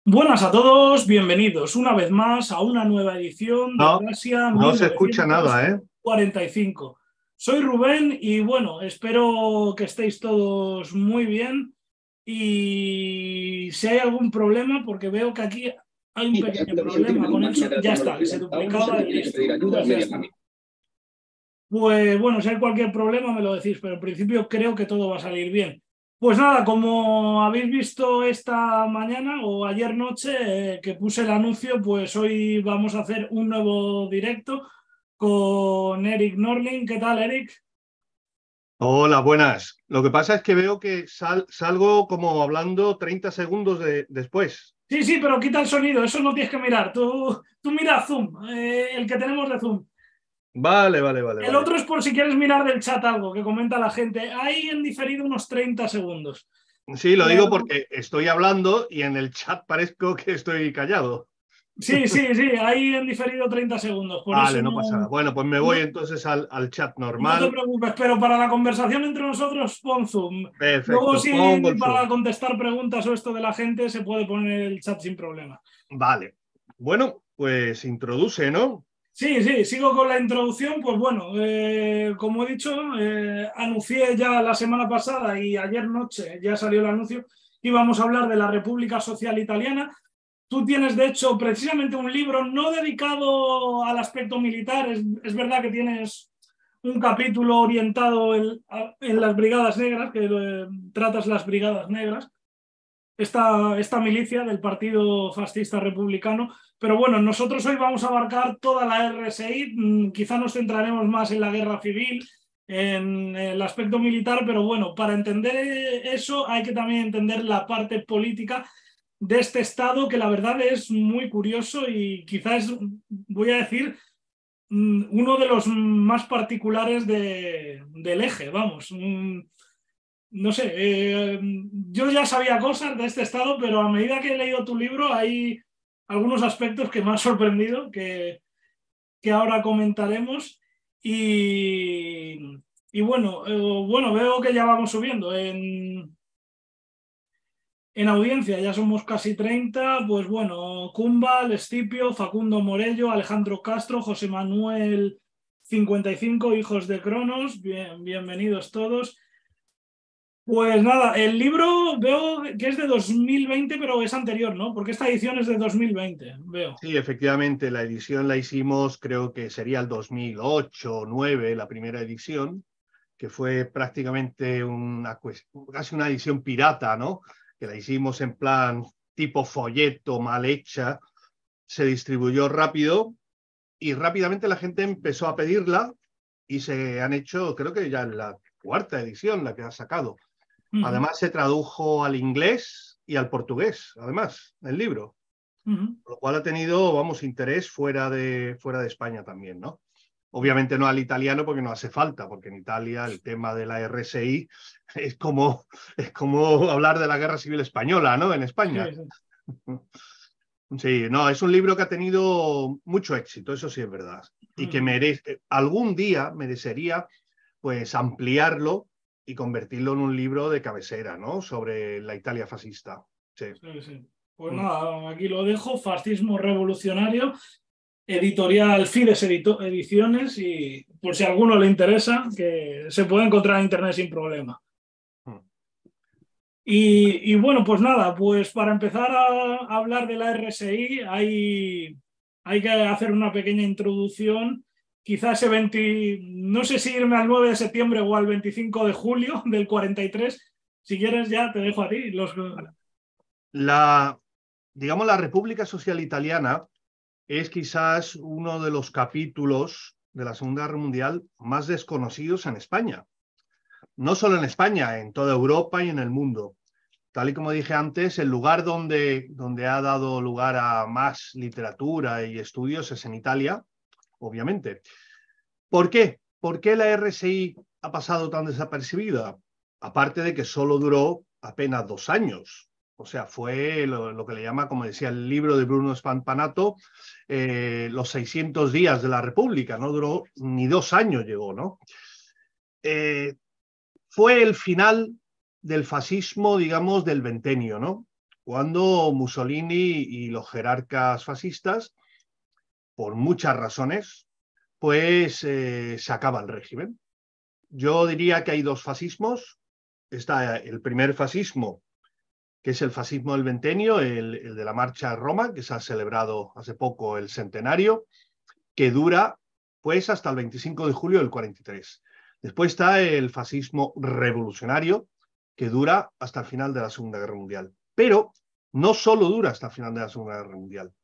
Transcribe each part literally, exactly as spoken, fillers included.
Buenas a todos, bienvenidos una vez más a una nueva edición de No, Eurasia no se escucha mil novecientos nada, ¿eh? cuarenta y cinco. Soy Rubén y bueno, espero que estéis todos muy bien y si hay algún problema, porque veo que aquí hay un pequeño problema con el sonido, ya está, que se duplicaba y listo. Pues ya está. Pues bueno, si hay cualquier problema me lo decís, pero en principio creo que todo va a salir bien. Pues nada, como habéis visto esta mañana o ayer noche eh, que puse el anuncio, pues hoy vamos a hacer un nuevo directo con Eric Norling. ¿Qué tal, Eric? Hola, buenas. Lo que pasa es que veo que sal- salgo como hablando treinta segundos de- después. Sí, sí, pero quita el sonido, eso no tienes que mirar. Tú, tú mira Zoom, eh, el que tenemos de Zoom. Vale, vale, vale, El vale. otro es por si quieres mirar del chat algo que comenta la gente. Hay en diferido unos treinta segundos. Sí, lo digo Pero porque estoy hablando y en el chat parezco que estoy callado. sí, sí, sí, ahí en diferido treinta segundos, por eso Vale, no pasa nada. no, Bueno, pues me voy no, entonces al, al chat no te normal. preocupes, pero para la conversación entre nosotros pon Zoom. Luego Perfecto, pongo sí, el para zoom. contestar preguntas o esto de la gente se puede poner el chat sin problema. Vale. Bueno, pues introduce, ¿no? Sí, sí, sigo con la introducción. Pues bueno, eh, como he dicho, eh, anuncié ya la semana pasada y ayer noche ya salió el anuncio, íbamos a hablar de la República Social Italiana. Tú tienes, de hecho, precisamente un libro no dedicado al aspecto militar. Es, es verdad que tienes un capítulo orientado en, en las Brigadas Negras, que eh, tratas las Brigadas Negras, esta, esta milicia del Partido Fascista Republicano. Pero bueno, nosotros hoy vamos a abarcar toda la R S I. Quizá nos centraremos más en la guerra civil, en el aspecto militar, pero bueno, para entender eso hay que también entender la parte política de este estado, que la verdad es muy curioso y quizás, voy a decir, uno de los más particulares de, del eje, vamos. No sé, eh, yo ya sabía cosas de este estado, pero a medida que he leído tu libro hay algunos aspectos que me han sorprendido, que, que ahora comentaremos. Y, y bueno, eh, bueno, veo que ya vamos subiendo. En, en audiencia ya somos casi treinta, pues bueno, Cumbal, Escipio, Facundo Morello, Alejandro Castro, José Manuel cincuenta y cinco, hijos de Cronos, bien, bienvenidos todos. Pues nada, el libro veo que es de dos mil veinte, pero es anterior, ¿no? Porque esta edición es de dos mil veinte, veo. Sí, efectivamente, la edición la hicimos, creo que sería el dos mil ocho o dos mil nueve, la primera edición, que fue prácticamente una, casi una edición pirata, ¿no? Que la hicimos en plan tipo folleto, mal hecha, se distribuyó rápido y rápidamente la gente empezó a pedirla y se han hecho, creo que ya la cuarta edición la que ha sacado. Uh -huh, Además se tradujo al inglés y al portugués, además, el libro, uh -huh. lo cual ha tenido, vamos, interés fuera de, fuera de España también, ¿no? Obviamente no al italiano porque no hace falta, porque en Italia el tema de la R S I es como, es como hablar de la Guerra Civil Española, ¿no? En Sí, España. sí. Sí, no, es un libro que ha tenido mucho éxito, eso sí es verdad. Uh Y que -huh. merece, algún día merecería pues ampliarlo y convertirlo en un libro de cabecera, ¿no? Sobre la Italia fascista. Sí. Sí, sí. Pues Mm. nada, aquí lo dejo, Fascismo Revolucionario, editorial Fides Edito Ediciones, y por si a alguno le interesa, que se puede encontrar en internet sin problema. Mm. Y, y bueno, pues nada, pues para empezar a, a hablar de la R S I hay, hay que hacer una pequeña introducción. Quizás ese veinte, no sé si irme al nueve de septiembre o al veinticinco de julio del cuarenta y tres. Si quieres ya te dejo a ti. Los... La, digamos, la República Social Italiana es quizás uno de los capítulos de la Segunda Guerra Mundial más desconocidos en España. No solo en España, en toda Europa y en el mundo. Tal y como dije antes, el lugar donde, donde ha dado lugar a más literatura y estudios es en Italia, obviamente. ¿Por qué? ¿Por qué la R S I ha pasado tan desapercibida? Aparte de que solo duró apenas dos años. O sea, fue lo, lo que le llama, como decía el libro de Bruno Spampanato, eh, los seiscientos días de la República. No duró ni dos años, llegó, ¿no? Eh, fue el final del fascismo, digamos, del ventenio, ¿no? cuando Mussolini y los jerarcas fascistas, por muchas razones, pues eh, se acaba el régimen. Yo diría que hay dos fascismos. Está el primer fascismo, que es el fascismo del Ventenio, el, el de la Marcha a Roma, que se ha celebrado hace poco el centenario, que dura pues hasta el veinticinco de julio del cuarenta y tres. Después está el fascismo revolucionario, que dura hasta el final de la Segunda Guerra Mundial. Pero no solo dura hasta el final de la Segunda Guerra Mundial.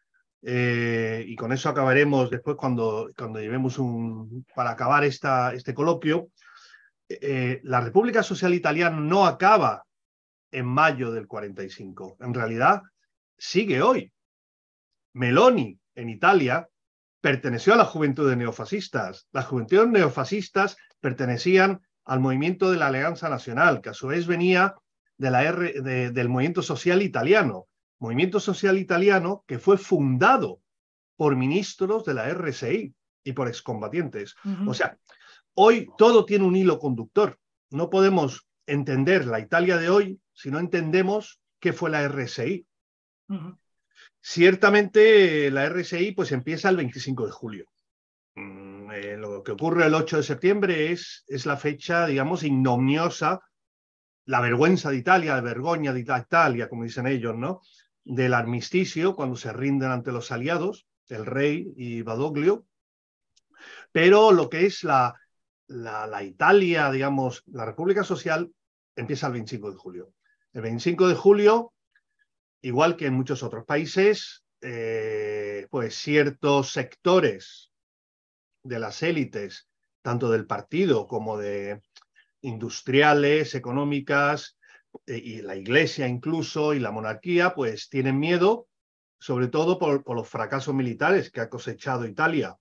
Eh, y con eso acabaremos después cuando, cuando llevemos un... Para acabar esta, este coloquio, eh, la República Social Italiana no acaba en mayo del cuarenta y cinco. En realidad, sigue hoy. Meloni, en Italia, perteneció a la juventud de neofascistas. Las juventudes neofascistas pertenecían al movimiento de la Alianza Nacional, que a su vez venía de la R, de, del movimiento social italiano. Movimiento social italiano que fue fundado por ministros de la R S I y por excombatientes. Uh-huh. O sea, hoy todo tiene un hilo conductor. No podemos entender la Italia de hoy si no entendemos qué fue la R S I. Uh-huh. Ciertamente la R S I pues empieza el veinticinco de julio. Mm, eh, lo que ocurre el ocho de septiembre es, es la fecha, digamos, ignominiosa, la vergüenza de Italia, la vergogna de Italia, como dicen ellos, ¿no? Del armisticio, cuando se rinden ante los aliados, el rey y Badoglio. Pero lo que es la, la, la Italia, digamos, la República Social, empieza el veinticinco de julio. El veinticinco de julio, igual que en muchos otros países, eh, pues ciertos sectores de las élites, tanto del partido como de industriales, económicas, eh, y la iglesia incluso, y la monarquía, pues tienen miedo, sobre todo por, por los fracasos militares que ha cosechado Italia.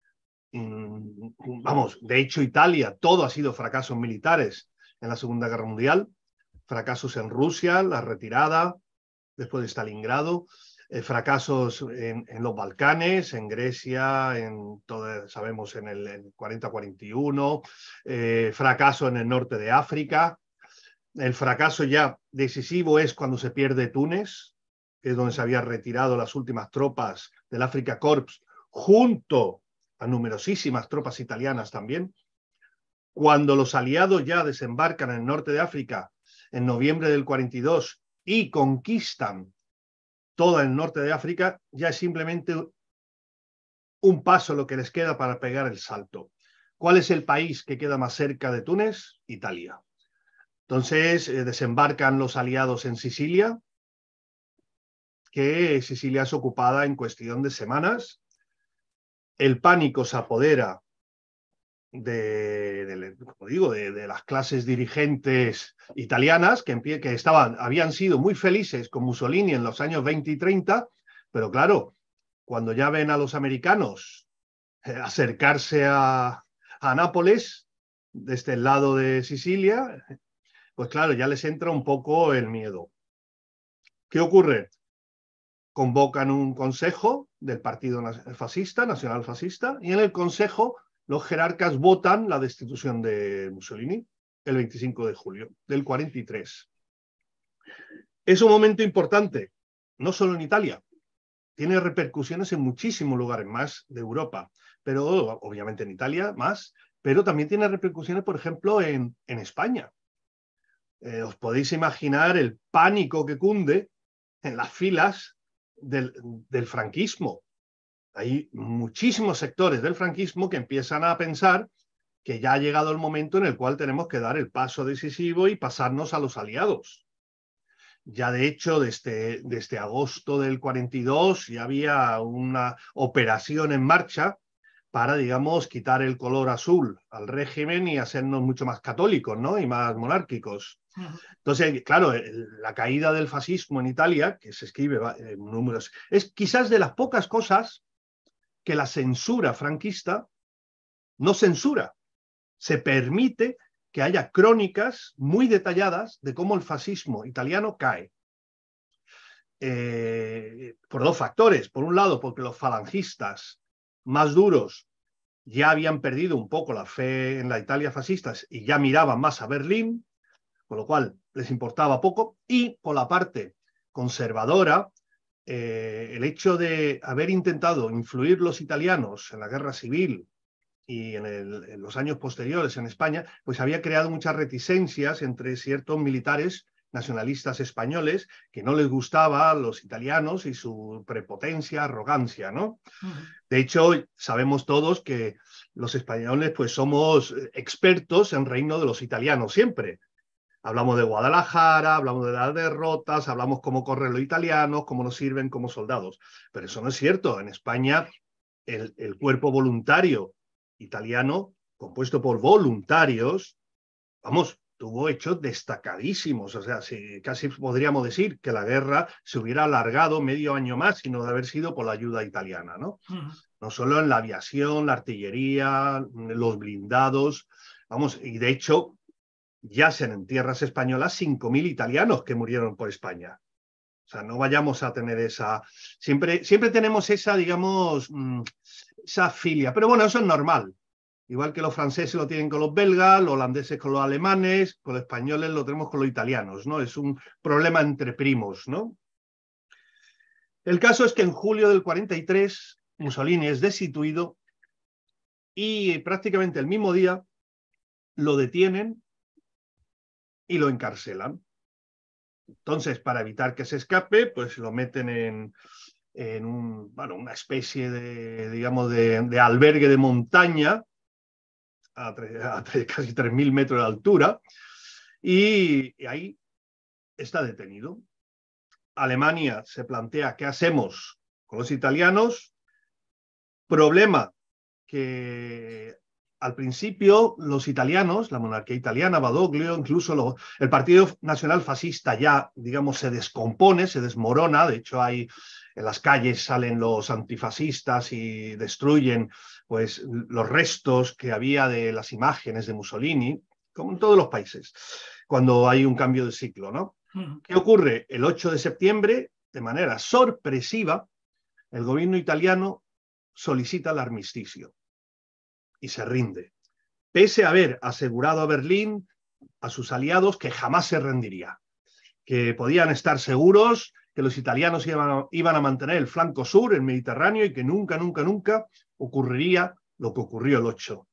Mm, vamos, de hecho Italia, todo ha sido fracasos militares en la Segunda Guerra Mundial, fracasos en Rusia, la retirada después de Stalingrado, eh, fracasos en, en los Balcanes, en Grecia, en todo, sabemos en el, el cuarenta cuarenta y uno, eh, fracaso en el norte de África. El fracaso ya decisivo es cuando se pierde Túnez, que es donde se habían retirado las últimas tropas del Afrika Korps, junto a numerosísimas tropas italianas también. Cuando los aliados ya desembarcan en el norte de África en noviembre del cuarenta y dos y conquistan todo el norte de África, ya es simplemente un paso lo que les queda para pegar el salto. ¿Cuál es el país que queda más cerca de Túnez? Italia. Entonces eh, desembarcan los aliados en Sicilia, que Sicilia es ocupada en cuestión de semanas. El pánico se apodera de, de, como digo, de, de las clases dirigentes italianas que, que estaban, habían sido muy felices con Mussolini en los años veinte y treinta, pero claro, cuando ya ven a los americanos eh, acercarse a, a Nápoles, desde el lado de Sicilia, pues claro, ya les entra un poco el miedo. ¿Qué ocurre? Convocan un consejo del partido fascista, nacional fascista, y en el consejo los jerarcas votan la destitución de Mussolini el veinticinco de julio del cuarenta y tres. Es un momento importante, no solo en Italia, tiene repercusiones en muchísimos lugares más de Europa, pero obviamente en Italia más, pero también tiene repercusiones, por ejemplo, en, en España. Eh, os podéis imaginar el pánico que cunde en las filas del, del franquismo. Hay muchísimos sectores del franquismo que empiezan a pensar que ya ha llegado el momento en el cual tenemos que dar el paso decisivo y pasarnos a los aliados. Ya de hecho, desde, desde agosto del cuarenta y dos ya había una operación en marcha para, digamos, quitar el color azul al régimen y hacernos mucho más católicos, ¿no? Y más monárquicos. Entonces, claro, la caída del fascismo en Italia, que se escribe en números, es quizás de las pocas cosas que la censura franquista no censura. Se permite que haya crónicas muy detalladas de cómo el fascismo italiano cae. Eh, por dos factores. Por un lado, porque los falangistas más duros ya habían perdido un poco la fe en la Italia fascista y ya miraban más a Berlín, con lo cual les importaba poco. Y por la parte conservadora, eh, el hecho de haber intentado influir los italianos en la guerra civil y en, el, en los años posteriores en España, pues había creado muchas reticencias entre ciertos militares nacionalistas españoles que no les gustaba a los italianos y su prepotencia, arrogancia, ¿no? Uh-huh. De hecho, sabemos todos que los españoles pues somos expertos en reino de los italianos siempre. Hablamos de Guadalajara, hablamos de las derrotas, hablamos cómo corren los italianos, cómo nos sirven como soldados. Pero eso no es cierto. En España, el, el cuerpo voluntario italiano, compuesto por voluntarios, vamos, tuvo hechos destacadísimos. O sea, si, casi podríamos decir que la guerra se hubiera alargado medio año más si no de haber sido por la ayuda italiana, ¿no? Uh-huh. No solo en la aviación, la artillería, los blindados, vamos, y de hecho yacen en tierras españolas cinco mil italianos que murieron por España. O sea, no vayamos a tener esa... Siempre, siempre tenemos esa, digamos, esa filia. Pero bueno, eso es normal. Igual que los franceses lo tienen con los belgas, los holandeses con los alemanes, con los españoles lo tenemos con los italianos, ¿no? Es un problema entre primos, ¿no? El caso es que en julio del cuarenta y tres Mussolini es destituido y prácticamente el mismo día lo detienen y lo encarcelan. Entonces, para evitar que se escape, pues lo meten en, en un, bueno, una especie de, digamos, de, de albergue de montaña a, tre, a tre, casi tres mil metros de altura y, y ahí está detenido. Alemania se plantea qué hacemos con los italianos. Problema que al principio los italianos, la monarquía italiana, Badoglio, incluso lo, el Partido Nacional Fascista ya, digamos, se descompone, se desmorona. De hecho, hay, en las calles salen los antifascistas y destruyen pues, los restos que había de las imágenes de Mussolini, como en todos los países, cuando hay un cambio de ciclo, ¿no? Uh-huh. ¿Qué ocurre? El ocho de septiembre, de manera sorpresiva, el gobierno italiano solicita el armisticio y se rinde, pese a haber asegurado a Berlín, a sus aliados, que jamás se rendiría, que podían estar seguros que los italianos iban a, iban a mantener el flanco sur, el Mediterráneo, y que nunca, nunca, nunca ocurriría lo que ocurrió el ocho.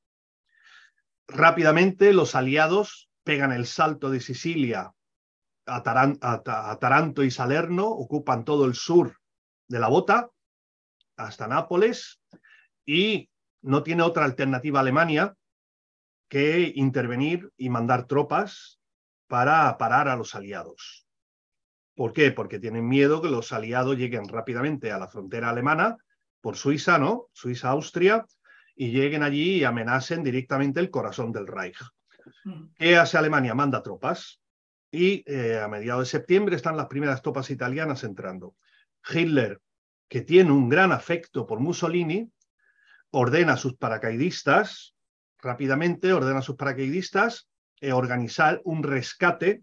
Rápidamente los aliados pegan el salto de Sicilia a, Taran, a, a Taranto y Salerno, ocupan todo el sur de la bota, hasta Nápoles, y no tiene otra alternativa Alemania que intervenir y mandar tropas para parar a los aliados. ¿Por qué? Porque tienen miedo que los aliados lleguen rápidamente a la frontera alemana por Suiza, ¿no? Suiza-Austria, y lleguen allí y amenacen directamente el corazón del Reich. ¿Qué hace Alemania? Manda tropas y eh, a mediados de septiembre están las primeras tropas italianas entrando. Hitler, que tiene un gran afecto por Mussolini, ordena a sus paracaidistas, rápidamente ordena a sus paracaidistas eh, organizar un rescate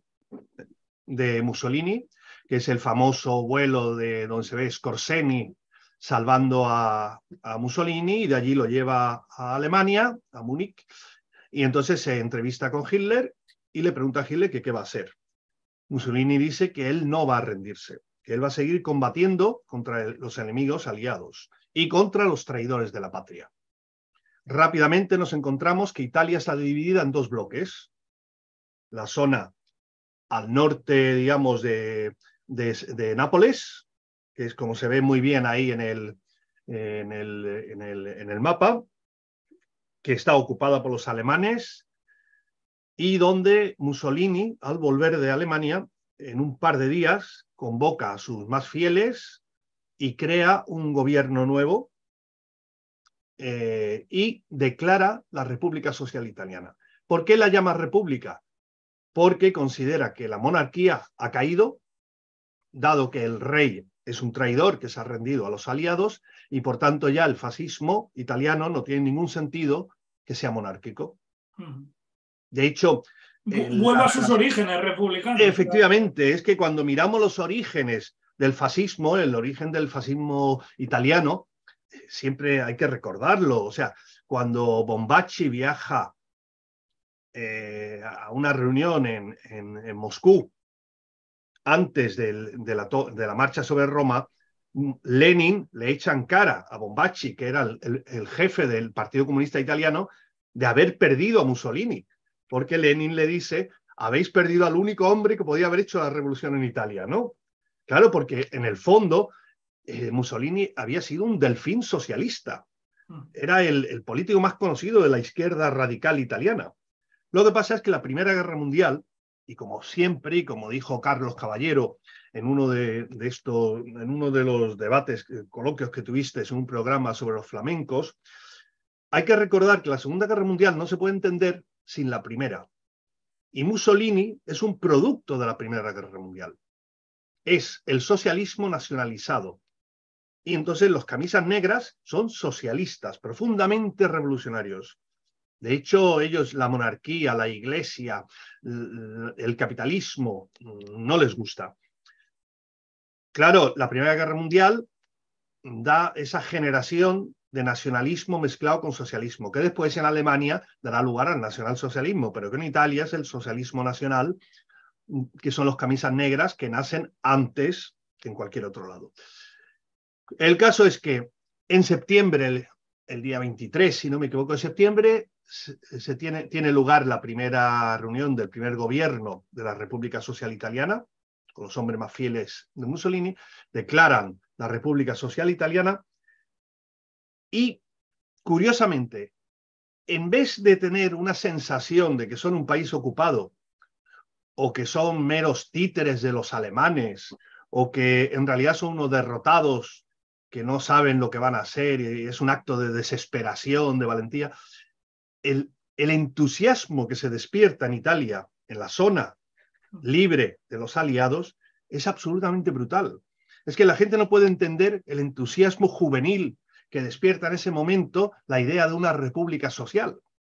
de Mussolini, que es el famoso vuelo de donde se ve Scorseni salvando a, a Mussolini, y de allí lo lleva a Alemania, a Múnich, y entonces se entrevista con Hitler y le pregunta a Hitler que qué va a hacer. Mussolini dice que él no va a rendirse, que él va a seguir combatiendo contra el, los enemigos aliados y contra los traidores de la patria. Rápidamente nos encontramos que Italia está dividida en dos bloques. La zona al norte, digamos, de, de, de Nápoles, que es como se ve muy bien ahí en el, en, el, en, el, en el mapa, que está ocupada por los alemanes, y donde Mussolini, al volver de Alemania, en un par de días, convoca a sus más fieles y crea un gobierno nuevo eh, y declara la República Social Italiana. ¿Por qué la llama república? Porque considera que la monarquía ha caído, dado que el rey es un traidor que se ha rendido a los aliados, y por tanto ya el fascismo italiano no tiene ningún sentido que sea monárquico. De hecho... Vuelve a sus la, orígenes republicanos. Efectivamente, claro. Es que cuando miramos los orígenes del fascismo, el origen del fascismo italiano, siempre hay que recordarlo. O sea, cuando Bombaci viaja eh, a una reunión en, en, en Moscú antes del, de, la de la marcha sobre Roma, Lenin le echa en cara a Bombaci, que era el, el, el jefe del Partido Comunista Italiano, de haber perdido a Mussolini, porque Lenin le dice: habéis perdido al único hombre que podía haber hecho la revolución en Italia, ¿no? Claro, porque en el fondo eh, Mussolini había sido un delfín socialista. Era el, el político más conocido de la izquierda radical italiana. Lo que pasa es que la Primera Guerra Mundial, y como siempre, y como dijo Carlos Caballero en uno de, de, esto, en uno de los debates, coloquios que tuviste en un programa sobre los flamencos, hay que recordar que la Segunda Guerra Mundial no se puede entender sin la Primera. Y Mussolini es un producto de la Primera Guerra Mundial. Es el socialismo nacionalizado. Y entonces los camisas negras son socialistas, profundamente revolucionarios. De hecho, ellos, la monarquía, la iglesia, el capitalismo, no les gusta. Claro, la Primera Guerra Mundial da esa generación de nacionalismo mezclado con socialismo, que después en Alemania dará lugar al nacionalsocialismo, pero que en Italia es el socialismo nacional, que son los camisas negras que nacen antes que en cualquier otro lado. El caso es que en septiembre, el, el día veintitrés, si no me equivoco, de septiembre, se, se tiene, tiene lugar la primera reunión del primer gobierno de la República Social Italiana, con los hombres más fieles de Mussolini, declaran la República Social Italiana y, curiosamente, en vez de tener una sensación de que son un país ocupado o que son meros títeres de los alemanes o que en realidad son unos derrotados que no saben lo que van a hacer y es un acto de desesperación, de valentía, el, el entusiasmo que se despierta en Italia, en la zona libre de los aliados, es absolutamente brutal. Es que la gente no puede entender el entusiasmo juvenil que despierta en ese momento la idea de una república social.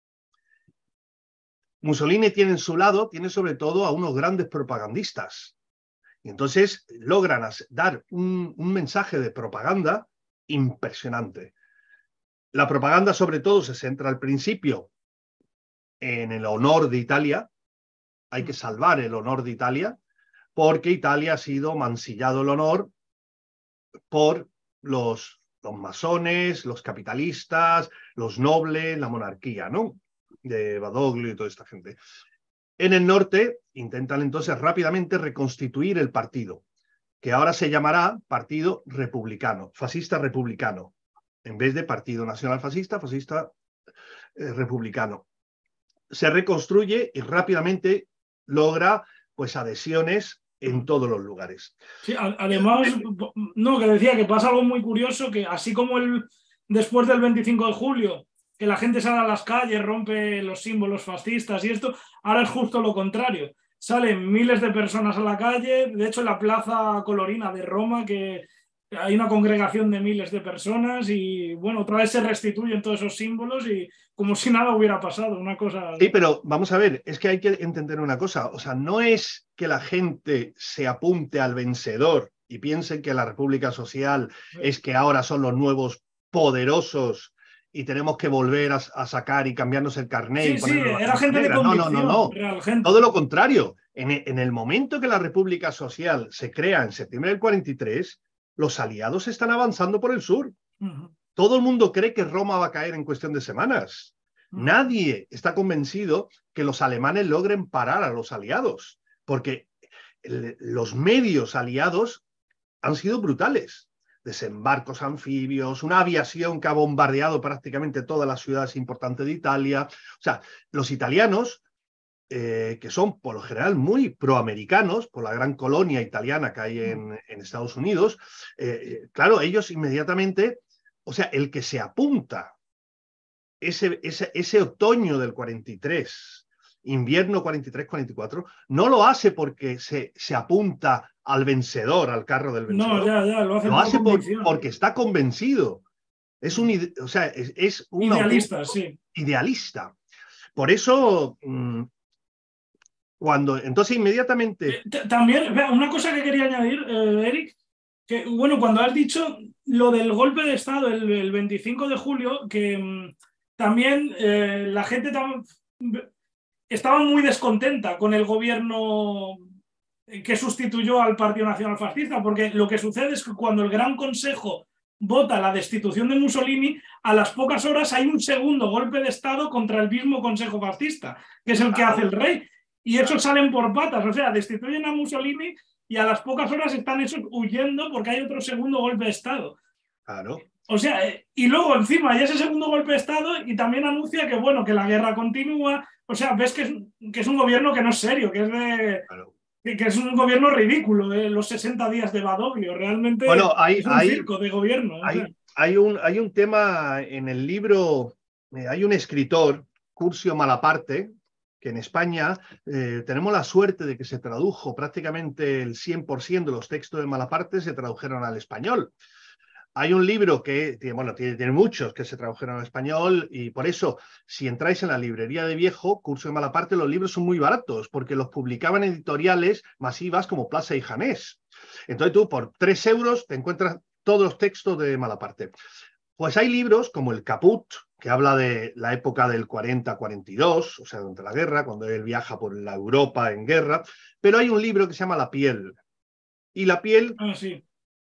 Mussolini tiene en su lado, tiene sobre todo a unos grandes propagandistas. Y entonces logran dar un, un mensaje de propaganda impresionante. La propaganda sobre todo se centra al principio en el honor de Italia. Hay que salvar el honor de Italia porque Italia ha sido mancillado el honor por los, los masones, los capitalistas, los nobles, la monarquía, ¿no? De Badoglio y toda esta gente. En el norte intentan entonces rápidamente reconstituir el partido, que ahora se llamará Partido Republicano, Fascista Republicano, en vez de Partido Nacional Fascista, Fascista eh, Republicano. Se reconstruye y rápidamente logra pues adhesiones en todos los lugares. Sí, además, no, que decía que pasa algo muy curioso, que así como el, después del veinticinco de julio, que la gente sale a las calles, rompe los símbolos fascistas y esto, ahora es justo lo contrario. Salen miles de personas a la calle, de hecho en la Plaza Colorina de Roma, que hay una congregación de miles de personas y bueno, otra vez se restituyen todos esos símbolos y como si nada hubiera pasado, una cosa... Sí, pero vamos a ver, es que hay que entender una cosa, o sea, no es que la gente se apunte al vencedor y piensen que la República Social sí. es que ahora son los nuevos poderosos y tenemos que volver a, a sacar y cambiarnos el carnet. Sí, y sí, era gente de no, no, no, no, real gente. Todo lo contrario. En, en el momento que la República Social se crea en septiembre del cuarenta y tres, los aliados están avanzando por el sur. Uh-huh. Todo el mundo cree que Roma va a caer en cuestión de semanas. Uh-huh. Nadie está convencido que los alemanes logren parar a los aliados, porque el, los medios aliados han sido brutales. Desembarcos anfibios, una aviación que ha bombardeado prácticamente todas las ciudades importantes de Italia. O sea, los italianos, eh, que son por lo general muy proamericanos, por la gran colonia italiana que hay en, en Estados Unidos, eh, claro, ellos inmediatamente, o sea, el que se apunta ese, ese, ese otoño del cuarenta y tres, invierno cuarenta y tres cuarenta y cuatro, no lo hace porque se, se apunta al vencedor, al carro del vencedor. No, ya, ya, lo hace, lo hace por, porque está convencido. Es un, o sea, es, es un idealista, sí. Idealista. Por eso, mmm, cuando, entonces inmediatamente... Eh, también, una cosa que quería añadir, eh, Eric, que bueno, cuando has dicho lo del golpe de Estado el, el veinticinco de julio, que mmm, también eh, la gente tam estaba muy descontenta con el gobierno que sustituyó al Partido Nacional Fascista, porque lo que sucede es que cuando el Gran Consejo vota la destitución de Mussolini, a las pocas horas hay un segundo golpe de Estado contra el mismo Consejo Fascista, que es el que hace el rey, y esos salen por patas, o sea, destituyen a Mussolini y a las pocas horas están esos huyendo porque hay otro segundo golpe de Estado. Claro. O sea, y luego encima hay ese segundo golpe de Estado y también anuncia que, bueno, que la guerra continúa. O sea, ves que es, que es un gobierno que no es serio, que es de... Claro. Que, que es un gobierno ridículo, eh, los sesenta días de Badoglio. Realmente bueno, hay, es un hay, circo de gobierno. Hay, o sea. hay, un, hay un tema en el libro, eh, hay un escritor, Curcio Malaparte, que en España eh, tenemos la suerte de que se tradujo prácticamente el cien por ciento de los textos de Malaparte se tradujeron al español. Hay un libro que, bueno, tiene, tiene muchos que se tradujeron al español y por eso, si entráis en la librería de viejo, Curcio de Malaparte, los libros son muy baratos porque los publicaban editoriales masivas como Plaza y Janés. Entonces tú por tres euros te encuentras todos los textos de Malaparte. Pues hay libros como el Caput, que habla de la época del cuarenta a cuarenta y dos, o sea, durante la guerra, cuando él viaja por la Europa en guerra, pero hay un libro que se llama La piel. Y la piel... Ah, sí.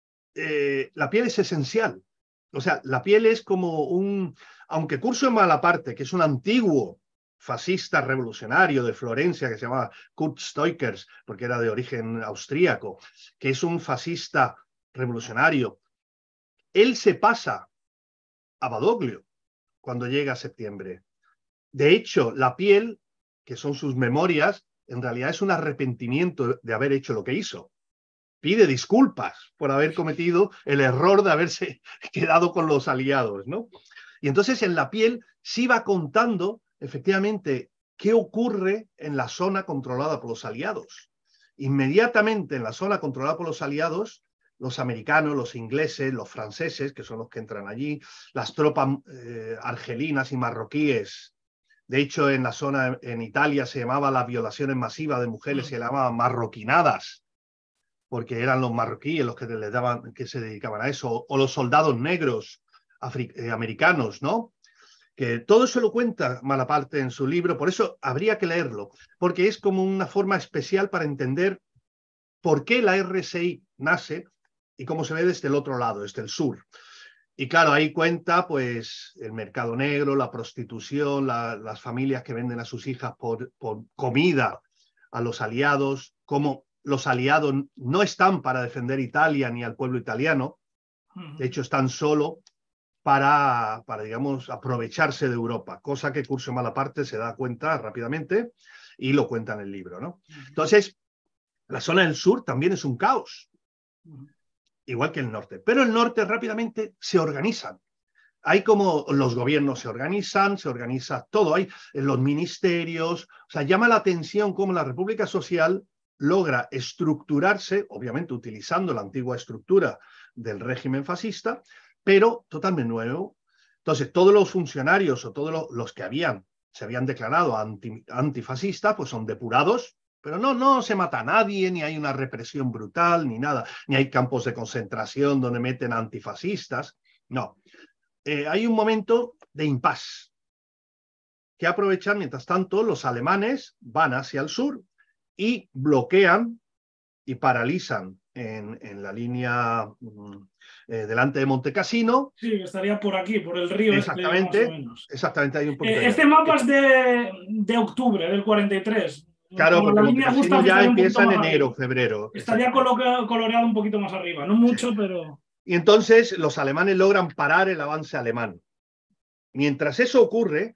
Eh, la piel es esencial. O sea, la piel es como un... Aunque Curcio de Malaparte, que es un antiguo fascista revolucionario de Florencia, que se llamaba Kurt Stoikers, porque era de origen austríaco, que es un fascista revolucionario, él se pasa a Badoglio cuando llega a septiembre. De hecho, la piel, que son sus memorias, en realidad es un arrepentimiento de haber hecho lo que hizo. Pide disculpas por haber cometido el error de haberse quedado con los aliados, ¿no? Y entonces en la piel sí va contando efectivamente qué ocurre en la zona controlada por los aliados. Inmediatamente en la zona controlada por los aliados, los americanos, los ingleses, los franceses, que son los que entran allí, las tropas eh, argelinas y marroquíes. De hecho, en la zona, en Italia, se llamaba las violaciones masivas de mujeres, se llamaban marroquinadas, porque eran los marroquíes los que, les daban, que se dedicaban a eso, o los soldados negros eh, americanos, ¿no? Que todo eso lo cuenta Malaparte en su libro, por eso habría que leerlo, porque es como una forma especial para entender por qué la R S I nace y cómo se ve desde el otro lado, desde el sur. Y claro, ahí cuenta pues el mercado negro, la prostitución, la, las familias que venden a sus hijas por, por comida a los aliados, cómo los aliados no están para defender Italia ni al pueblo italiano, de hecho están solo para, para digamos, aprovecharse de Europa, cosa que Curcio Malaparte se da cuenta rápidamente y lo cuenta en el libro, ¿no? Entonces, la zona del sur también es un caos, igual que el norte, pero el norte rápidamente se organizan. Hay como los gobiernos se organizan, se organiza todo, hay los ministerios, o sea, llama la atención cómo la República Social logra estructurarse, obviamente utilizando la antigua estructura del régimen fascista, pero totalmente nuevo. Entonces, todos los funcionarios o todos los, los que habían, se habían declarado anti, antifascistas, pues son depurados, pero no, no se mata a nadie, ni hay una represión brutal, ni nada, ni hay campos de concentración donde meten a antifascistas, no. Eh, hay un momento de impas que aprovechan, mientras tanto, los alemanes van hacia el sur y bloquean y paralizan en, en la línea eh, delante de Montecassino. Sí, estaría por aquí, por el río. Exactamente, este, más o menos. Exactamente, hay un poquito. Eh, este mapa es de, de octubre del cuarenta y tres. Claro, porque Montecassino ya empieza en enero, arriba. febrero. Estaría coloreado un poquito más arriba, no mucho, sí. pero... Y entonces los alemanes logran parar el avance alemán. Mientras eso ocurre,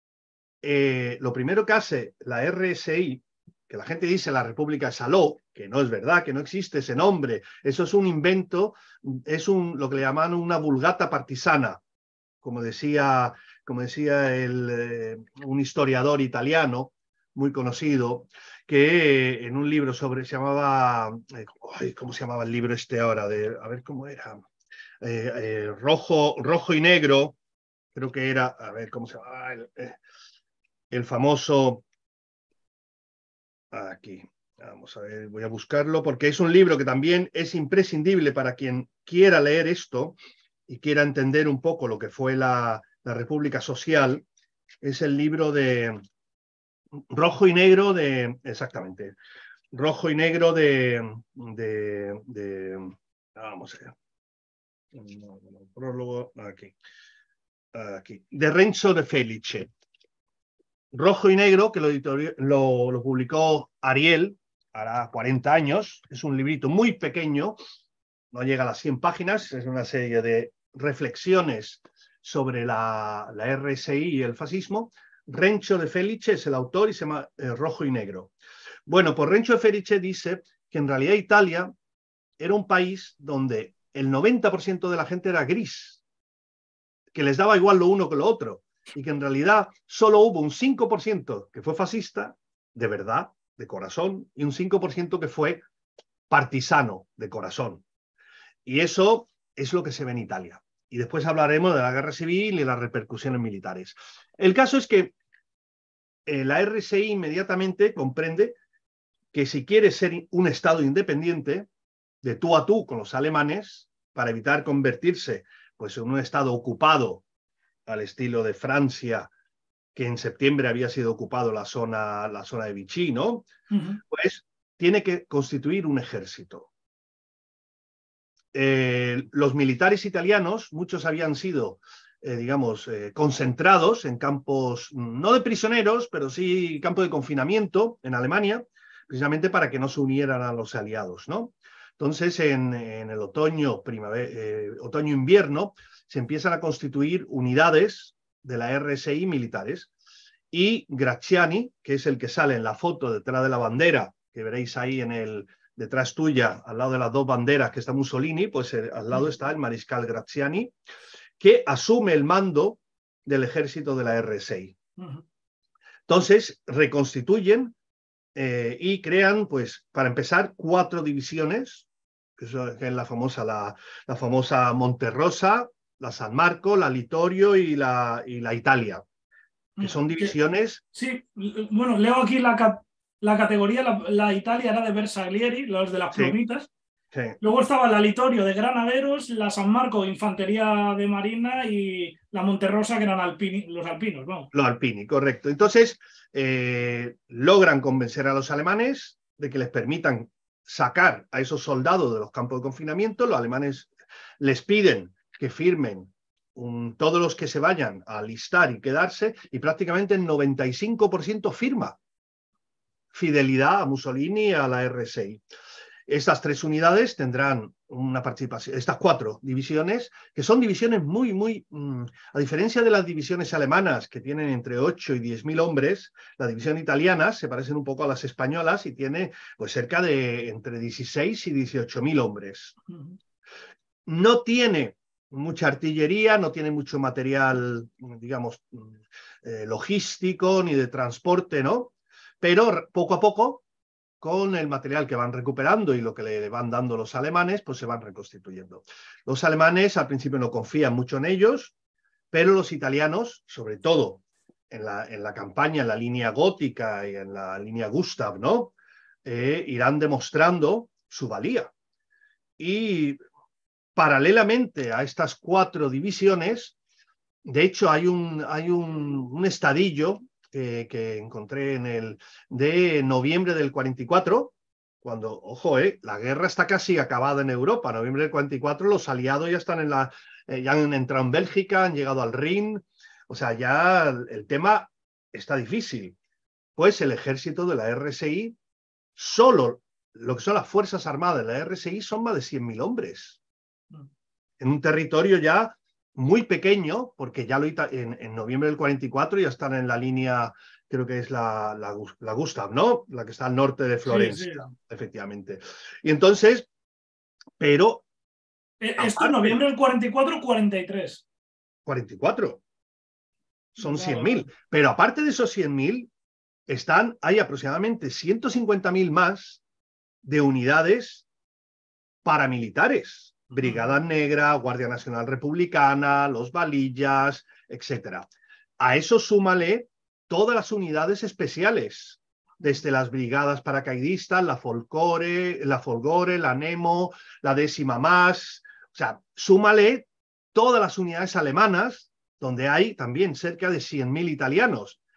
eh, lo primero que hace la R S I, que la gente dice la República de Saló, que no es verdad, que no existe ese nombre, eso es un invento, es un, lo que le llaman una vulgata partisana, como decía, como decía el, eh, un historiador italiano muy conocido, que en un libro sobre, se llamaba, eh, ay, ¿cómo se llamaba el libro este ahora? De, a ver cómo era, eh, eh, rojo, rojo y negro, creo que era, a ver cómo se llama, el, el famoso, aquí, vamos a ver, voy a buscarlo, porque es un libro que también es imprescindible para quien quiera leer esto y quiera entender un poco lo que fue la, la República Social. Es el libro de Rojo y Negro de, exactamente, rojo y negro de, de, de vamos a ver, un prólogo aquí, aquí, de Renzo de Felice. Rojo y negro, que lo, lo, lo publicó Ariel, hará cuarenta años, es un librito muy pequeño, no llega a las cien páginas, es una serie de reflexiones sobre la, la R S I y el fascismo. Renzo de Felice es el autor y se llama eh, Rojo y Negro. Bueno, pues Renzo de Felice dice que en realidad Italia era un país donde el noventa por ciento de la gente era gris, que les daba igual lo uno que lo otro, y que en realidad solo hubo un cinco por ciento que fue fascista, de verdad, de corazón, y un cinco por ciento que fue partisano, de corazón. Y eso es lo que se ve en Italia. Y después hablaremos de la guerra civil y las repercusiones militares. El caso es que eh, la R S I inmediatamente comprende que si quiere ser un Estado independiente, de tú a tú con los alemanes, para evitar convertirse pues, en un Estado ocupado al estilo de Francia, que en septiembre había sido ocupado la zona, la zona de Vichy, ¿no? Uh-huh. Pues tiene que constituir un ejército. Eh, los militares italianos, muchos habían sido, eh, digamos, eh, concentrados en campos, no de prisioneros, pero sí campo de confinamiento en Alemania, precisamente para que no se unieran a los aliados, ¿no? Entonces, en, en el otoño, primavera, eh, otoño-invierno, se empiezan a constituir unidades de la R S I militares. Y Graziani, que es el que sale en la foto detrás de la bandera, que veréis ahí en el, detrás tuya, al lado de las dos banderas que está Mussolini, pues eh, al lado está el mariscal Graziani, que asume el mando del ejército de la R S I. Uh-huh. Entonces, reconstituyen eh, y crean, pues, para empezar, cuatro divisiones, que es la famosa, la, la famosa Monterosa, la San Marco, la Littorio y la, y la Italia, que son divisiones... Sí, bueno, leo aquí la, la categoría, la, la Italia era de Bersaglieri, los de las plumitas. Sí, sí. Luego estaba la Littorio de granaderos, la San Marco infantería de marina y la Monterosa que eran alpini, los alpinos, ¿no? Los alpini, correcto. Entonces, eh, logran convencer a los alemanes de que les permitan sacar a esos soldados de los campos de confinamiento. Los alemanes les piden que firmen un, todos los que se vayan a alistar y quedarse, y prácticamente el noventa y cinco por ciento firma fidelidad a Mussolini y a la R S I. Estas tres unidades tendrán una participación, estas cuatro divisiones, que son divisiones muy, muy, mmm, a diferencia de las divisiones alemanas, que tienen entre ocho y diez mil hombres, la división italiana se parecen un poco a las españolas y tiene pues cerca de entre dieciséis y dieciocho mil hombres. Uh-huh. No tiene mucha artillería, no tiene mucho material, digamos, eh, logístico ni de transporte, ¿no? Pero poco a poco, con el material que van recuperando y lo que le van dando los alemanes, pues se van reconstituyendo. Los alemanes al principio no confían mucho en ellos, pero los italianos, sobre todo en la, en la campaña, en la línea gótica y en la línea Gustav, ¿no? Eh, irán demostrando su valía. Y paralelamente a estas cuatro divisiones, de hecho hay un, hay un, un estadillo que, que encontré en el de noviembre del cuarenta y cuatro, cuando, ojo, eh, la guerra está casi acabada en Europa. En noviembre del cuarenta y cuatro los aliados ya están en la, eh, ya han entrado en Bélgica, han llegado al Rin, o sea, ya el, el tema está difícil. Pues el ejército de la R S I, solo lo que son las Fuerzas Armadas de la R S I son más de cien mil hombres. En un territorio ya muy pequeño, porque ya lo en, en noviembre del cuarenta y cuatro ya están en la línea, creo que es la, la, la Gustav, ¿no? La que está al norte de Florencia, sí, sí. Efectivamente. Y entonces, pero... Esto es noviembre del cuarenta y cuatro, cuarenta y tres. cuarenta y cuatro. Son cien mil. Pero aparte de esos cien mil, están, hay aproximadamente ciento cincuenta mil más de unidades paramilitares. Brigada Negra, Guardia Nacional Republicana, los Valillas, etcétera. A eso súmale todas las unidades especiales, desde las brigadas paracaidistas, la Folgore, la Folgore, la Nemo, la décima más, o sea, súmale todas las unidades alemanas, donde hay también cerca de cien mil italianos.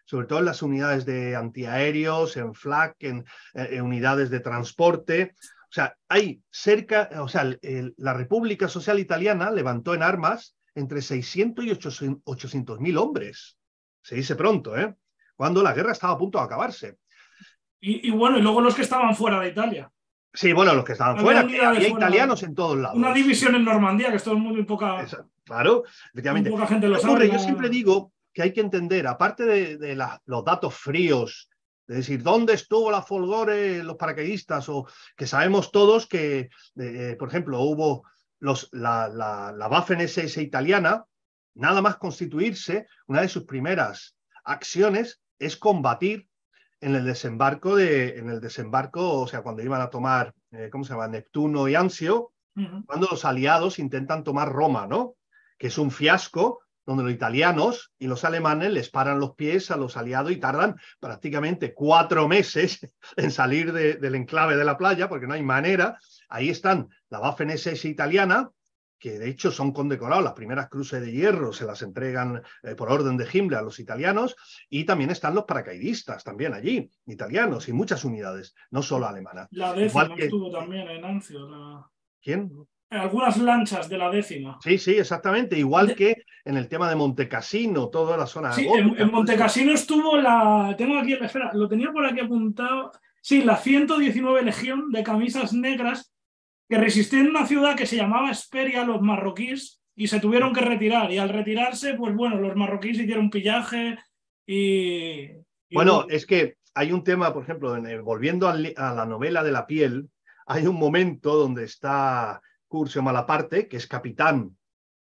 sobre todo en las unidades de antiaéreos, en flak, en, en unidades de transporte. O sea, hay cerca, o sea, el, el, la República Social Italiana levantó en armas entre seiscientos y ochocientos mil hombres. Se dice pronto, ¿eh? Cuando la guerra estaba a punto de acabarse. Y, y bueno, y luego los que estaban fuera de Italia. Sí, bueno, los que estaban Había fuera, que había fuera, italianos en todos lados. Una división en Normandía, que esto es muy poca, Esa, claro, efectivamente. muy poca gente lo ¿Qué ocurre? sabe. Yo La... siempre digo que hay que entender, aparte de, de la, los datos fríos, de decir, ¿dónde estuvo la Folgore, los paracaidistas? O que sabemos todos que, eh, por ejemplo, hubo los, la, la, la Waffen ese ese italiana, nada más constituirse, una de sus primeras acciones es combatir en el desembarco, de, en el desembarco, o sea, cuando iban a tomar, eh, ¿cómo se llama?, Neptuno y Anzio, uh-huh. Cuando los aliados intentan tomar Roma, ¿no? Que es un fiasco donde los italianos y los alemanes les paran los pies a los aliados y tardan prácticamente cuatro meses en salir de, del enclave de la playa, porque no hay manera. Ahí están la Waffen ese ese italiana, que de hecho son condecorados, las primeras cruces de hierro se las entregan eh, por orden de Himmler a los italianos, y también están los paracaidistas, también allí, italianos, y muchas unidades, no solo alemanas. La décima que... estuvo también en Anzio. La... ¿Quién? Algunas lanchas de la décima. Sí, sí, exactamente, igual de... que en el tema de Montecassino, toda la zona... Sí, gótica, en, en Montecassino estuvo la... Tengo aquí, espera, lo tenía por aquí apuntado. Sí, la ciento diecinueve Legión de camisas negras, que resistió en una ciudad que se llamaba Esperia, los marroquíes, y se tuvieron que retirar. Y al retirarse, pues bueno, los marroquíes hicieron pillaje y... y bueno, bueno, es que hay un tema, por ejemplo, en el, volviendo a, a la novela de la piel, hay un momento donde está Curcio Malaparte, que es capitán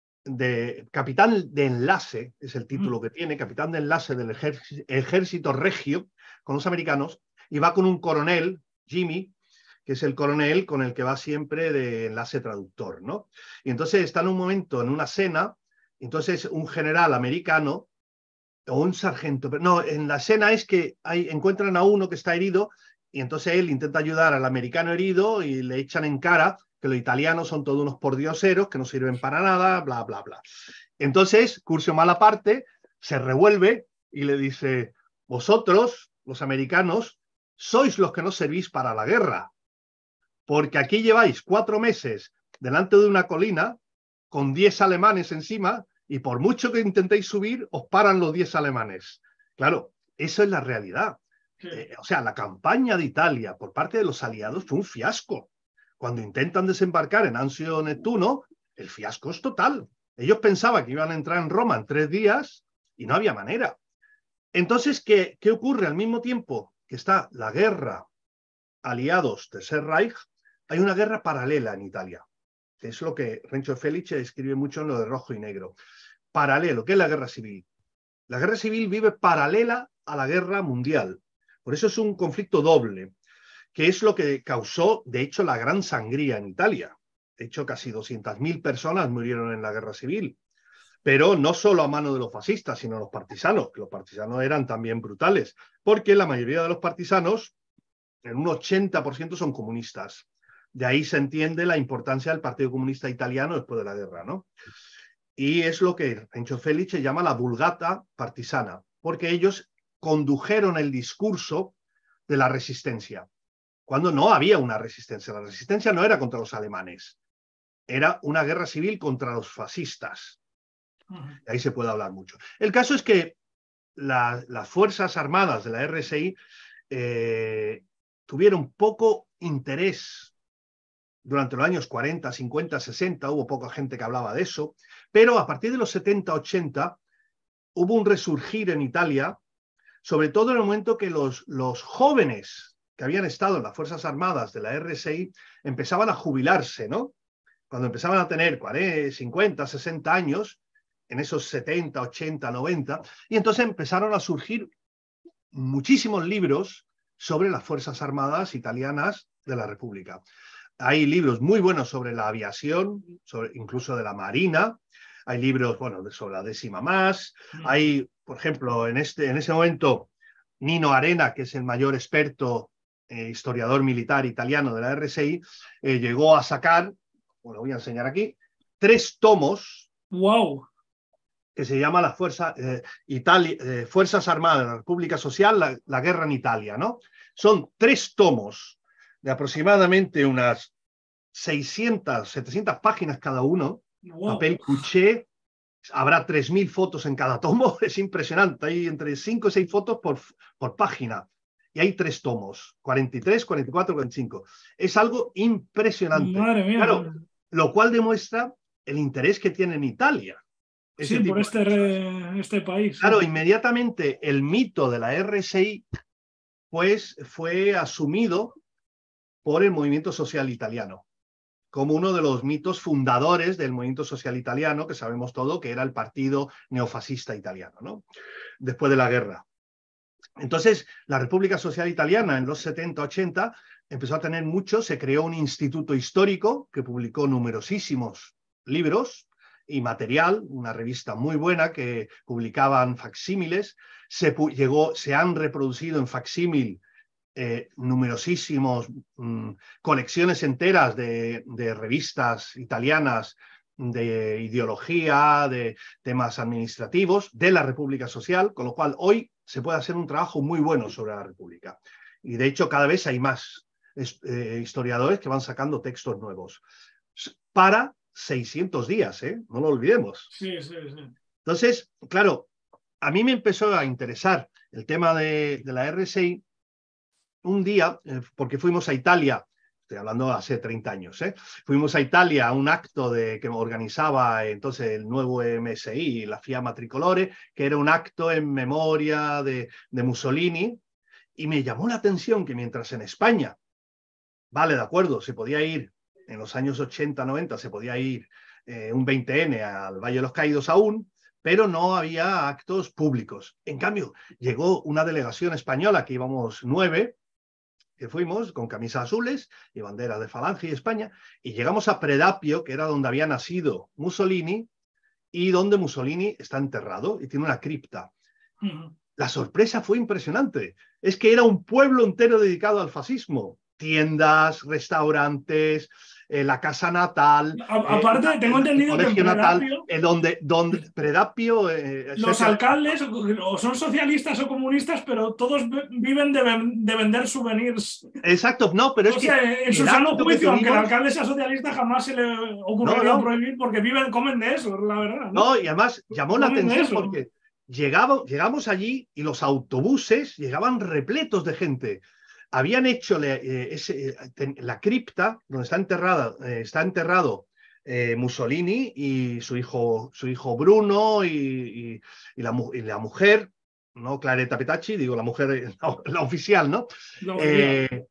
de, capitán de enlace, es el título que tiene, capitán de enlace del ejército, ejército regio con los americanos, y va con un coronel, Jimmy, que es el coronel con el que va siempre de enlace traductor, ¿no? Y entonces está en un momento, en una cena, entonces un general americano, o un sargento, pero no, en la escena es que hay, encuentran a uno que está herido, y entonces él intenta ayudar al americano herido y le echan en cara que los italianos son todos unos pordioseros que no sirven para nada, bla, bla, bla. Entonces, Curcio Malaparte se revuelve y le dice, vosotros, los americanos, sois los que no servís para la guerra, porque aquí lleváis cuatro meses delante de una colina con diez alemanes encima y por mucho que intentéis subir, os paran los diez alemanes. Claro, eso es la realidad. Sí. Eh, o sea, la campaña de Italia por parte de los aliados fue un fiasco. Cuando intentan desembarcar en Anzio Neptuno, el fiasco es total. Ellos pensaban que iban a entrar en Roma en tres días y no había manera. Entonces, ¿qué, qué ocurre? Al mismo tiempo que está la guerra aliados Tercer Reich, hay una guerra paralela en Italia, que es lo que Renzo Felice escribe mucho en lo de Rojo y Negro. Paralelo, ¿qué es la guerra civil? La guerra civil vive paralela a la guerra mundial. Por eso es un conflicto doble, que es lo que causó, de hecho, la gran sangría en Italia. De hecho, casi doscientas mil personas murieron en la guerra civil. Pero no solo a mano de los fascistas, sino los partisanos, que los partisanos eran también brutales, porque la mayoría de los partisanos, en un ochenta por ciento, son comunistas. De ahí se entiende la importancia del Partido Comunista Italiano después de la guerra, ¿no? Y es lo que Renzo Felice llama la vulgata partisana, porque ellos condujeron el discurso de la resistencia, cuando no había una resistencia. La resistencia no era contra los alemanes, era una guerra civil contra los fascistas. Uh-huh. Ahí se puede hablar mucho. El caso es que la, las Fuerzas Armadas de la R S I eh, tuvieron poco interés durante los años cuarenta, cincuenta, sesenta, hubo poca gente que hablaba de eso, pero a partir de los setenta, ochenta hubo un resurgir en Italia, sobre todo en el momento que los, los jóvenes que habían estado en las Fuerzas Armadas de la R S I empezaban a jubilarse, ¿no? Cuando empezaban a tener cuarenta, cincuenta, sesenta años, en esos setenta, ochenta, noventa, y entonces empezaron a surgir muchísimos libros sobre las Fuerzas Armadas italianas de la República. Hay libros muy buenos sobre la aviación, sobre, incluso de la Marina. Hay libros, bueno, sobre la décima más. Hay, por ejemplo, en, este, en ese momento, Nino Arena, que es el mayor experto eh, historiador militar italiano de la R S I, eh, llegó a sacar, bueno, voy a enseñar aquí, tres tomos. ¡Wow! que se llama la Fuerza, eh, Italia, eh, Fuerzas Armadas de la República Social, la, la Guerra en Italia, ¿no? Son tres tomos de aproximadamente unas seiscientas, setecientas páginas cada uno, wow. Papel cuché, habrá tres mil fotos en cada tomo, es impresionante, hay entre cinco y seis fotos por, por página. Y hay tres tomos, cuarenta y tres, cuarenta y cuatro, cuarenta y cinco. Es algo impresionante. Madre mía. Claro, lo cual demuestra el interés que tiene en Italia. Sí, por este, re, este país. Claro, sí. Inmediatamente el mito de la R S I pues, fue asumido por el movimiento social italiano, como uno de los mitos fundadores del movimiento social italiano, que sabemos todo que era el partido neofascista italiano, ¿no? Después de la guerra. Entonces, la República Social Italiana en los setenta, ochenta empezó a tener mucho, se creó un instituto histórico que publicó numerosísimos libros y material, una revista muy buena que publicaban facsímiles, se, llegó, se han reproducido en facsímil eh, numerosísimos mmm, colecciones enteras de, de revistas italianas de ideología, de temas administrativos de la República Social, con lo cual hoy se puede hacer un trabajo muy bueno sobre la República. Y de hecho cada vez hay más eh, historiadores que van sacando textos nuevos. Para seiscientos días, ¿eh? No lo olvidemos. Sí, sí, sí. Entonces, claro, a mí me empezó a interesar el tema de, de la R S I un día, eh, porque fuimos a Italia, estoy hablando hace treinta años, ¿eh? Fuimos a Italia a un acto de, que organizaba entonces el nuevo M S I, la Fiamma Tricolore, que era un acto en memoria de, de Mussolini, y me llamó la atención que mientras en España, vale, de acuerdo, se podía ir en los años ochenta, noventa, se podía ir eh, un veinte ene al Valle de los Caídos aún, pero no había actos públicos. En cambio, llegó una delegación española, que íbamos nueve, que fuimos con camisas azules y bandera de Falange y España, y llegamos a Predapio, que era donde había nacido Mussolini, y donde Mussolini está enterrado, y tiene una cripta. Uh-huh. La sorpresa fue impresionante. Es que era un pueblo entero dedicado al fascismo. Tiendas, restaurantes, eh, la casa natal. A, aparte, eh, tengo el, entendido el colegio que en Predapio, natal, eh, donde, donde Predapio... Eh, los etcétera. Alcaldes o son socialistas o comunistas, pero todos viven de, de vender souvenirs. Exacto, no, pero es o que... sea, en su sano juicio, aunque el alcalde sea socialista, jamás se le ocurriría no, no. prohibir porque viven, comen de eso, la verdad. No, no y además llamó comen la atención porque llegaba, llegamos allí y los autobuses llegaban repletos de gente. Habían hecho eh, ese, ten, la cripta donde está, enterrada, eh, está enterrado eh, Mussolini y su hijo, su hijo Bruno y, y, y, la, y la mujer, no Claretta Petacci, digo la mujer, no, la oficial, ¿no? La oficial. Eh,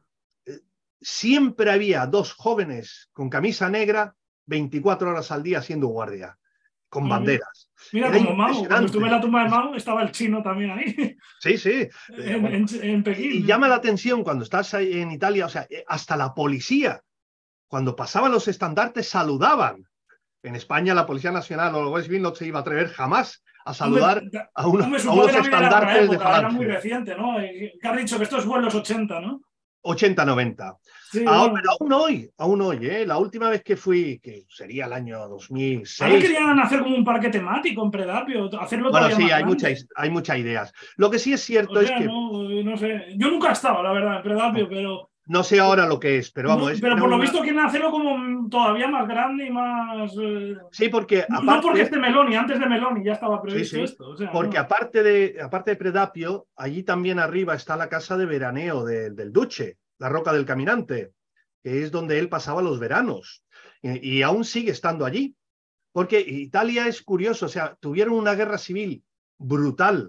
siempre había dos jóvenes con camisa negra veinticuatro horas al día haciendo guardia, con banderas. Mira, Era como Mao, cuando estuve en la tumba de Mao estaba el chino también ahí. Sí, sí. en, bueno. en, en Pekín. Y, y llama la atención cuando estás en Italia, o sea, hasta la policía, cuando pasaban los estandartes, saludaban. En España la Policía Nacional o el Guardia Civil no se iba a atrever jamás a saludar hombre, a, una, hombre, a unos estandartes época, de Falange. Era muy reciente, ¿no? Que has dicho que esto es los ochenta, ¿no? ochenta, noventa. Sí, ah, bueno. Pero aún hoy, aún hoy, ¿eh? La última vez que fui, que sería el año dos mil seis. Ahora querían hacer como un parque temático en Predapio, hacerlo bueno, todavía sí, más hay, grande. muchas, hay muchas ideas. Lo que sí es cierto o sea, es que... No, no sé. Yo nunca he estado, la verdad, en Predapio, no, pero... No sé ahora lo que es, pero vamos... No, es, pero por una... lo visto quieren hacerlo como todavía más grande y más... Eh... Sí, porque aparte... No porque esté Meloni, antes de Meloni ya estaba previsto sí, sí, esto. O sea, porque no. aparte, de, aparte de Predapio, allí también arriba está la casa de veraneo de, del Duce, la Roca del Caminante, que es donde él pasaba los veranos. Y, y aún sigue estando allí. Porque Italia es curioso, o sea, tuvieron una guerra civil brutal.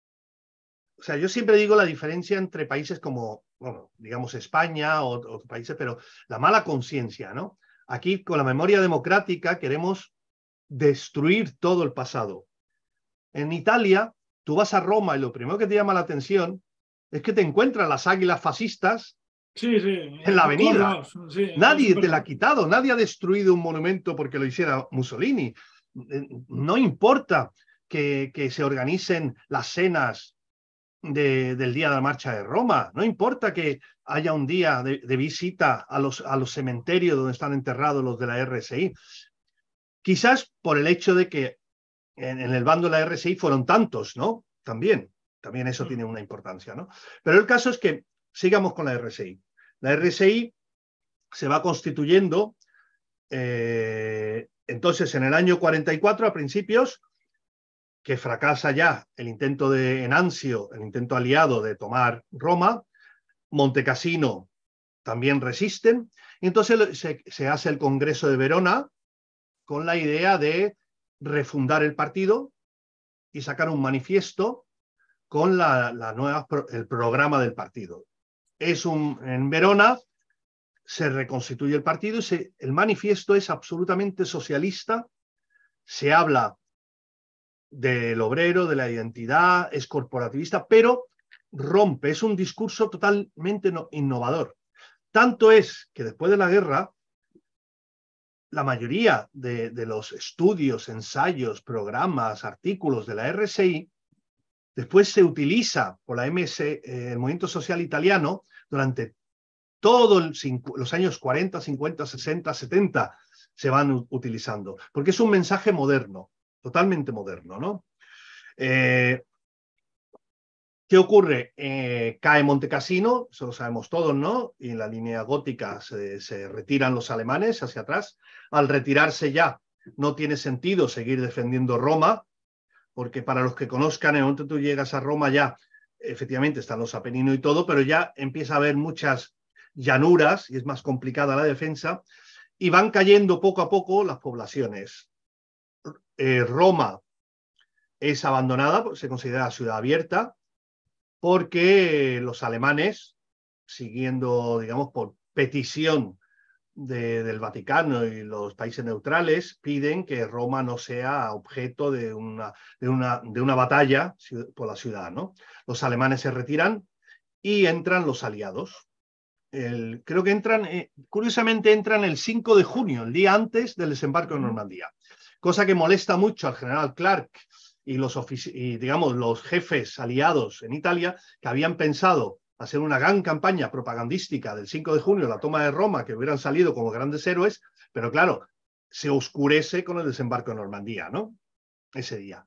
O sea, yo siempre digo la diferencia entre países como, bueno, digamos España o otros países, pero la mala conciencia, ¿no? Aquí, con la memoria democrática, queremos destruir todo el pasado. En Italia, tú vas a Roma y lo primero que te llama la atención es que te encuentras las águilas fascistas sí, sí, en la avenida. Lados, sí, nadie te la ha quitado, nadie ha destruido un monumento porque lo hiciera Mussolini. No importa que, que se organicen las cenas de, del día de la marcha de Roma, no importa que haya un día de, de visita a los, a los cementerios donde están enterrados los de la R S I. Quizás por el hecho de que en, en el bando de la R S I fueron tantos, ¿no? También, también eso tiene una importancia, ¿no? Pero el caso es que sigamos con la R S I. La R S I se va constituyendo, eh, entonces en el año cuarenta y cuatro, a principios, que fracasa ya el intento de Enancio, el intento aliado de tomar Roma, Montecassino también resisten, y entonces se, se hace el Congreso de Verona con la idea de refundar el partido y sacar un manifiesto con la, la nueva, el programa del partido. Es un, en Verona se reconstituye el partido y se, el manifiesto es absolutamente socialista, se habla del obrero, de la identidad, es corporativista, pero rompe, es un discurso totalmente no, innovador. Tanto es que después de la guerra, la mayoría de, de los estudios, ensayos, programas, artículos de la R S I, después se utiliza por la M S, eh, el Movimiento Social Italiano, durante todos los años cuarenta, cincuenta, sesenta, setenta, se van utilizando, porque es un mensaje moderno, totalmente moderno, ¿no? Eh, ¿Qué ocurre? Eh, cae Montecassino, eso lo sabemos todos, ¿no? Y en la línea gótica se, se retiran los alemanes hacia atrás. Al retirarse ya no tiene sentido seguir defendiendo Roma, porque para los que conozcan, en el momento que tú llegas a Roma ya, efectivamente están los Apeninos y todo, pero ya empieza a haber muchas llanuras y es más complicada la defensa, y van cayendo poco a poco las poblaciones. Eh, Roma es abandonada, se considera ciudad abierta, porque los alemanes, siguiendo, digamos, por petición de, del Vaticano y los países neutrales, piden que Roma no sea objeto de una, de una, de una batalla por la ciudad, ¿no? Los alemanes se retiran y entran los aliados. El, creo que entran, eh, curiosamente entran el cinco de junio, el día antes del desembarco en Normandía, cosa que molesta mucho al general Clark y los, y, digamos, los jefes aliados en Italia, que habían pensado hacer una gran campaña propagandística del cinco de junio, la toma de Roma, que hubieran salido como grandes héroes, pero claro, se oscurece con el desembarco en Normandía, ¿no? Ese día.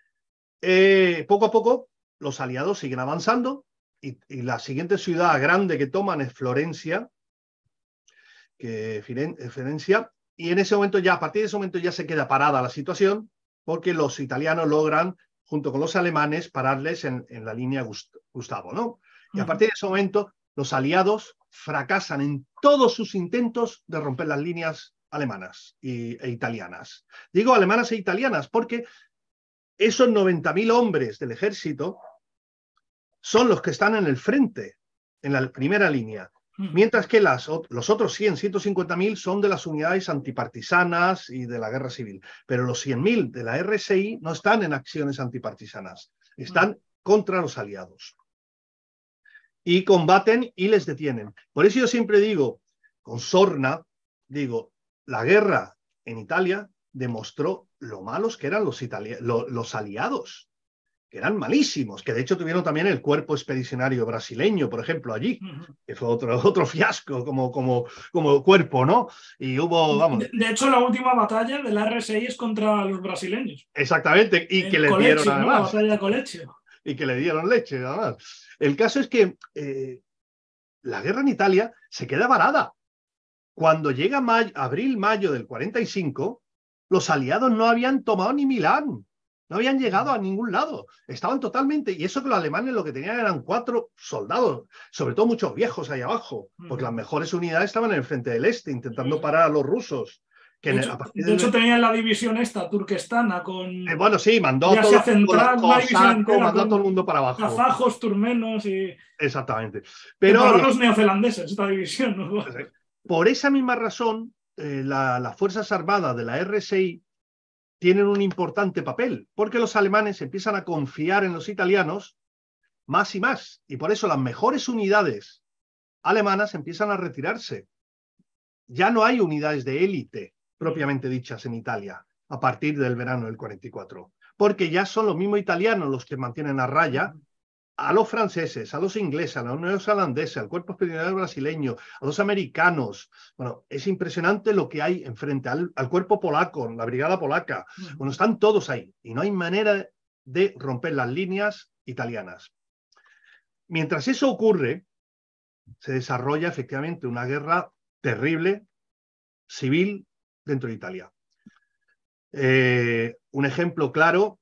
Eh, poco a poco, los aliados siguen avanzando y, y la siguiente ciudad grande que toman es Florencia, que, Florencia, y en ese momento ya, a partir de ese momento ya se queda parada la situación, porque los italianos logran, junto con los alemanes, pararles en, en la línea Gust Gustavo, ¿no? Y a partir de ese momento, los aliados fracasan en todos sus intentos de romper las líneas alemanas y, e italianas. Digo alemanas e italianas porque esos noventa mil hombres del ejército son los que están en el frente, en la primera línea. Mientras que las, los otros cien, ciento cincuenta mil son de las unidades antipartisanas y de la guerra civil. Pero los cien mil de la R S I no están en acciones antipartisanas, están contra los aliados. Y combaten y les detienen. Por eso yo siempre digo, con sorna, digo, la guerra en Italia demostró lo malos que eran los, lo, los aliados, que eran malísimos, que de hecho tuvieron también el cuerpo expedicionario brasileño, por ejemplo, allí, que fue otro, otro fiasco como, como, como cuerpo, ¿no? Y hubo, vamos... De, de hecho, la última batalla de la R S I es contra los brasileños. Exactamente, y el que le Coleccio, dieron además. ¿no? La batalla de Coleccio. Y que le dieron leche, además. El caso es que eh, la guerra en Italia se queda varada. Cuando llega mayo, abril, mayo del cuarenta y cinco, los aliados no habían tomado ni Milán. No habían llegado a ningún lado. Estaban totalmente... Y eso que los alemanes lo que tenían eran cuatro soldados, sobre todo muchos viejos ahí abajo, porque las mejores unidades estaban en el frente del este, intentando parar a los rusos. Que de hecho, a partir de del... hecho tenían la división esta, turquestana, con... Eh, bueno, sí, mandó ya todo, sea central, los una división cosacos, entera, mandó a todo el mundo para abajo. kazajos, turmenos y... Exactamente. Pero Pero los... los neozelandeses, esta división, ¿no? Por esa misma razón, eh, la, las Fuerzas Armadas de la R S I tienen un importante papel, porque los alemanes empiezan a confiar en los italianos más y más, y por eso las mejores unidades alemanas empiezan a retirarse. Ya no hay unidades de élite propiamente dichas en Italia a partir del verano del cuarenta y cuatro, porque ya son los mismos italianos los que mantienen a raya a los franceses, a los ingleses, a los neozelandeses, al cuerpo expedicionario brasileño, a los americanos. Bueno, es impresionante lo que hay enfrente, al, al cuerpo polaco, la brigada polaca. Bueno, están todos ahí y no hay manera de romper las líneas italianas. Mientras eso ocurre, se desarrolla efectivamente una guerra terrible, civil, dentro de Italia. Eh, un ejemplo claro.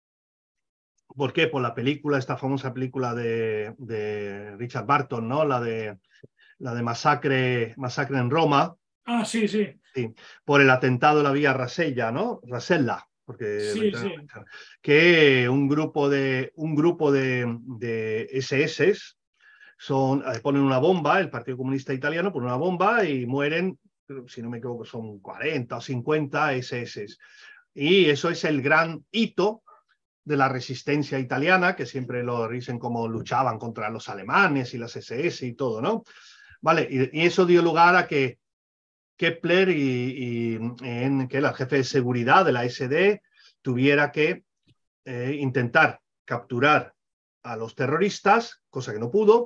¿Por qué? Por la película, esta famosa película de, de Richard Burton, ¿no? La de, la de Masacre, Masacre en Roma. Ah, sí, sí. Sí. Por el atentado de la vía Rasella, ¿no? Rasella. Porque sí, sí. que un grupo de, un grupo de, de ese ese son, ponen una bomba, el Partido Comunista Italiano pone una bomba y mueren, si no me equivoco, son cuarenta o cincuenta ese ese. Y eso es el gran hito de la resistencia italiana, que siempre lo dicen como luchaban contra los alemanes y las ese ese y todo, ¿no? Vale, y, y eso dio lugar a que Kepler y, y en que el jefe de seguridad de la ese de tuviera que eh, intentar capturar a los terroristas, cosa que no pudo,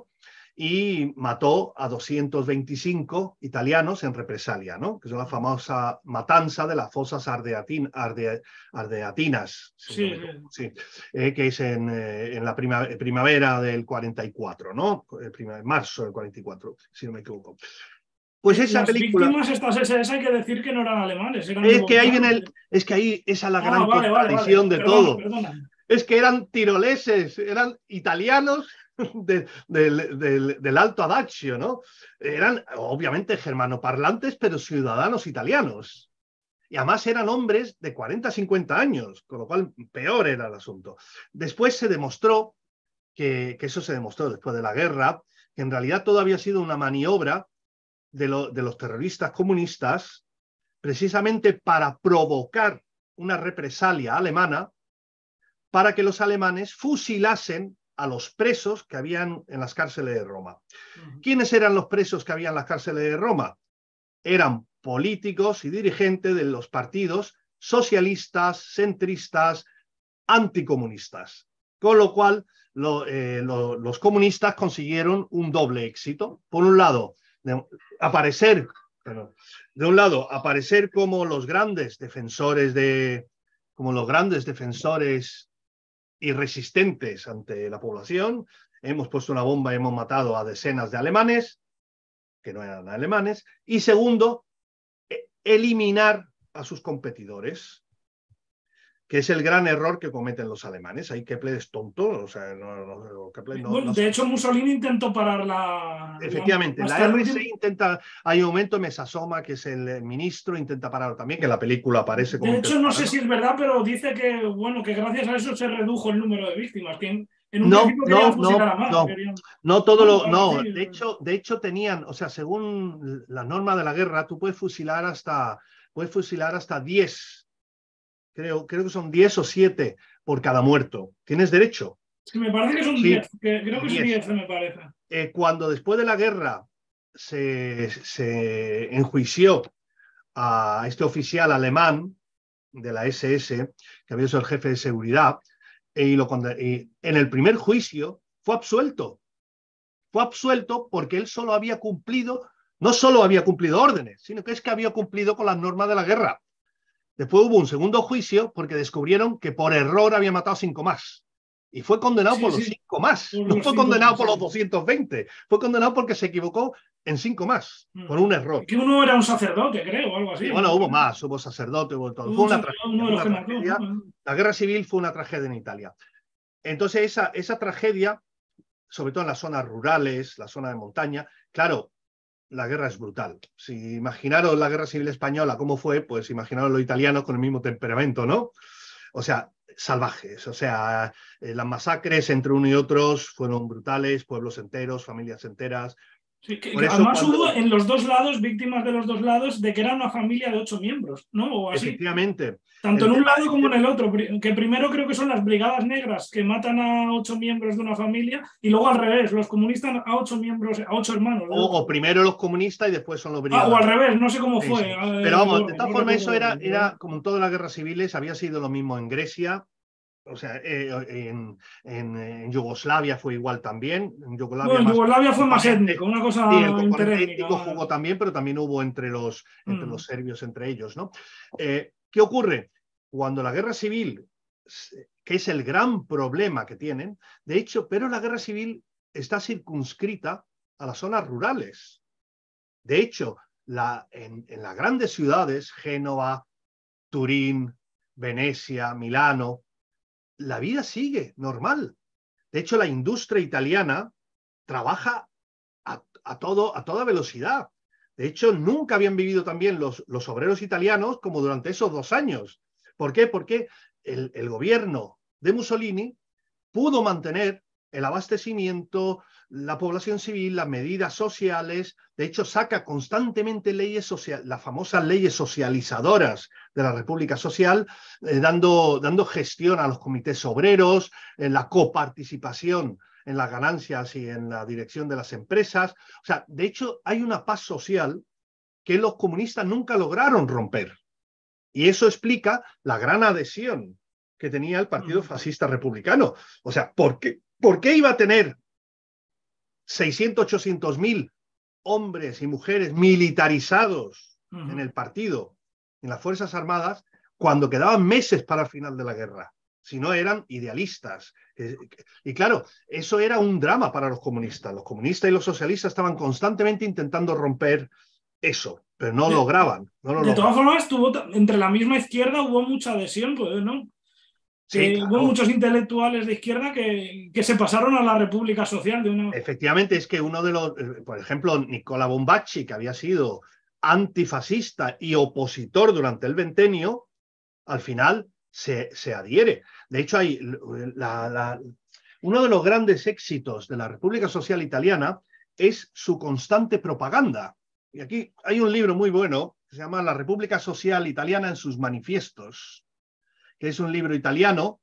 y mató a doscientos veinticinco italianos en represalia, ¿no? Que es la famosa matanza de las fosas ardeatin, arde, ardeatinas, si sí, no me sí, eh, que es en, eh, en la prima, primavera del cuarenta y cuatro, ¿no? En marzo del cuarenta y cuatro, si no me equivoco. Pues esa Las película... víctimas estas ese ese hay que decir que no eran alemanes, eran es que ahí viene el, es que ahí esa es la ah, gran vale, contradicción vale, vale. de Perdona, todo. Perdona. Es que eran tiroleses, eran italianos de, de, de, del Alto Adagio, ¿no? Eran obviamente germanoparlantes, pero ciudadanos italianos. Y además eran hombres de cuarenta a cincuenta años, con lo cual peor era el asunto. Después se demostró, que, que eso se demostró después de la guerra, que en realidad todo había sido una maniobra de, lo, de los terroristas comunistas, precisamente para provocar una represalia alemana, para que los alemanes fusilasen a los presos que habían en las cárceles de Roma. Uh-huh. ¿Quiénes eran los presos que había en las cárceles de Roma? Eran políticos y dirigentes de los partidos socialistas, centristas, anticomunistas. Con lo cual, lo, eh, lo, los comunistas consiguieron un doble éxito. Por un lado, de, aparecer, bueno, de un lado, aparecer como los grandes defensores de, como los grandes defensores y resistentes ante la población. Hemos puesto una bomba y hemos matado a decenas de alemanes, que no eran alemanes. Y segundo, eliminar a sus competidores, que es el gran error que cometen los alemanes. Ahí Kepler es tonto, o sea, no, no, Kepler no, bueno, no de se... hecho Mussolini intentó parar la... Efectivamente, la, la R C intenta, hay un momento, Mesasoma, que es el ministro, intenta pararlo también, que en la película aparece como... De hecho, no sé si es verdad, pero dice que, bueno, que gracias a eso se redujo el número de víctimas, que en, en un no, principio no, querían fusilar no, a más. no, querían... no todo no, lo... No, sí. de hecho, de hecho tenían, o sea, según la norma de la guerra, tú puedes fusilar hasta, puedes fusilar hasta diez. Creo, creo que son diez o siete por cada muerto. ¿Tienes derecho? Sí, me parece que son sí, diez, que creo que diez. son diez, me parece. Eh, cuando después de la guerra se, se enjuició a este oficial alemán de la ese ese, que había sido el jefe de seguridad, y, lo, y en el primer juicio fue absuelto. Fue absuelto porque él solo había cumplido, no solo había cumplido órdenes, sino que es que había cumplido con las normas de la guerra. Después hubo un segundo juicio porque descubrieron que por error había matado cinco más. Y fue condenado sí, por los sí. cinco más. Por no fue condenado más, por sí. los doscientos veinte. Fue condenado porque se equivocó en cinco más, mm. por un error. Que uno era un sacerdote, creo, o algo así. Y bueno, hubo más, hubo sacerdote, hubo todo. Hubo fue una tragedia. Fue una tragedia. ¿no? La guerra civil fue una tragedia en Italia. Entonces, esa, esa tragedia, sobre todo en las zonas rurales, la zona de montaña, claro, la guerra es brutal. Si imaginaros la guerra civil española, cómo fue, pues imaginaros los italianos con el mismo temperamento, ¿no? O sea, salvajes. O sea, eh, las masacres entre uno y otros fueron brutales, pueblos enteros, familias enteras. Sí, que, que eso, además cuando... hubo en los dos lados, víctimas de los dos lados, de que era una familia de ocho miembros, ¿no? O así. Efectivamente. Tanto el en un lado como en el otro, que primero creo que son las brigadas negras que matan a ocho miembros de una familia y luego al revés, los comunistas a ocho miembros, a ocho hermanos. O, o primero los comunistas y después son los brigadas. Ah, o al revés, no sé cómo sí, fue. Sí. Pero vamos, de todas formas eso era, era, como en todas las guerras civiles, había sido lo mismo en Grecia, O sea, eh, en, en, en Yugoslavia fue igual también. En Yugoslavia, Bueno, en más Yugoslavia fue más componente, étnico, una cosa sí, el componente interétnica. étnico jugó también, pero también hubo entre los, entre Mm. los serbios, entre ellos, ¿no? Eh, ¿Qué ocurre? Cuando la guerra civil, que es el gran problema que tienen, de hecho, pero la guerra civil está circunscrita a las zonas rurales. De hecho, la, en, en las grandes ciudades, Génova, Turín, Venecia, Milano, la vida sigue normal. De hecho, la industria italiana trabaja a, a, todo, a toda velocidad. De hecho, nunca habían vivido también los, los obreros italianos como durante esos dos años. ¿Por qué? Porque el, el gobierno de Mussolini pudo mantener el abastecimiento, la población civil, las medidas sociales. De hecho, saca constantemente leyes sociales, las famosas leyes socializadoras de la República Social, eh, dando, dando gestión a los comités obreros, en la coparticipación en las ganancias y en la dirección de las empresas. O sea, de hecho, hay una paz social que los comunistas nunca lograron romper. Y eso explica la gran adhesión que tenía el Partido Fascista Republicano. O sea, ¿por qué, ¿por qué iba a tener seiscientos, ochocientos mil hombres y mujeres militarizados uh-huh. en el partido, en las Fuerzas Armadas, cuando quedaban meses para el final de la guerra? Si no eran idealistas. Y claro, eso era un drama para los comunistas. Los comunistas y los socialistas estaban constantemente intentando romper eso, pero no de, lograban. No lo de lograban. todas formas, tuvo, entre la misma izquierda hubo mucha adhesión, pues, ¿no? Sí, que claro. Hubo muchos intelectuales de izquierda que, que se pasaron a la República Social de una... Efectivamente, es que uno de los, por ejemplo, Nicola Bombacci, que había sido antifascista y opositor durante el ventenio, al final se, se adhiere. De hecho, hay la, la, uno de los grandes éxitos de la República Social Italiana es su constante propaganda. Y aquí hay un libro muy bueno que se llama La República Social Italiana en sus manifiestos, que es un libro italiano.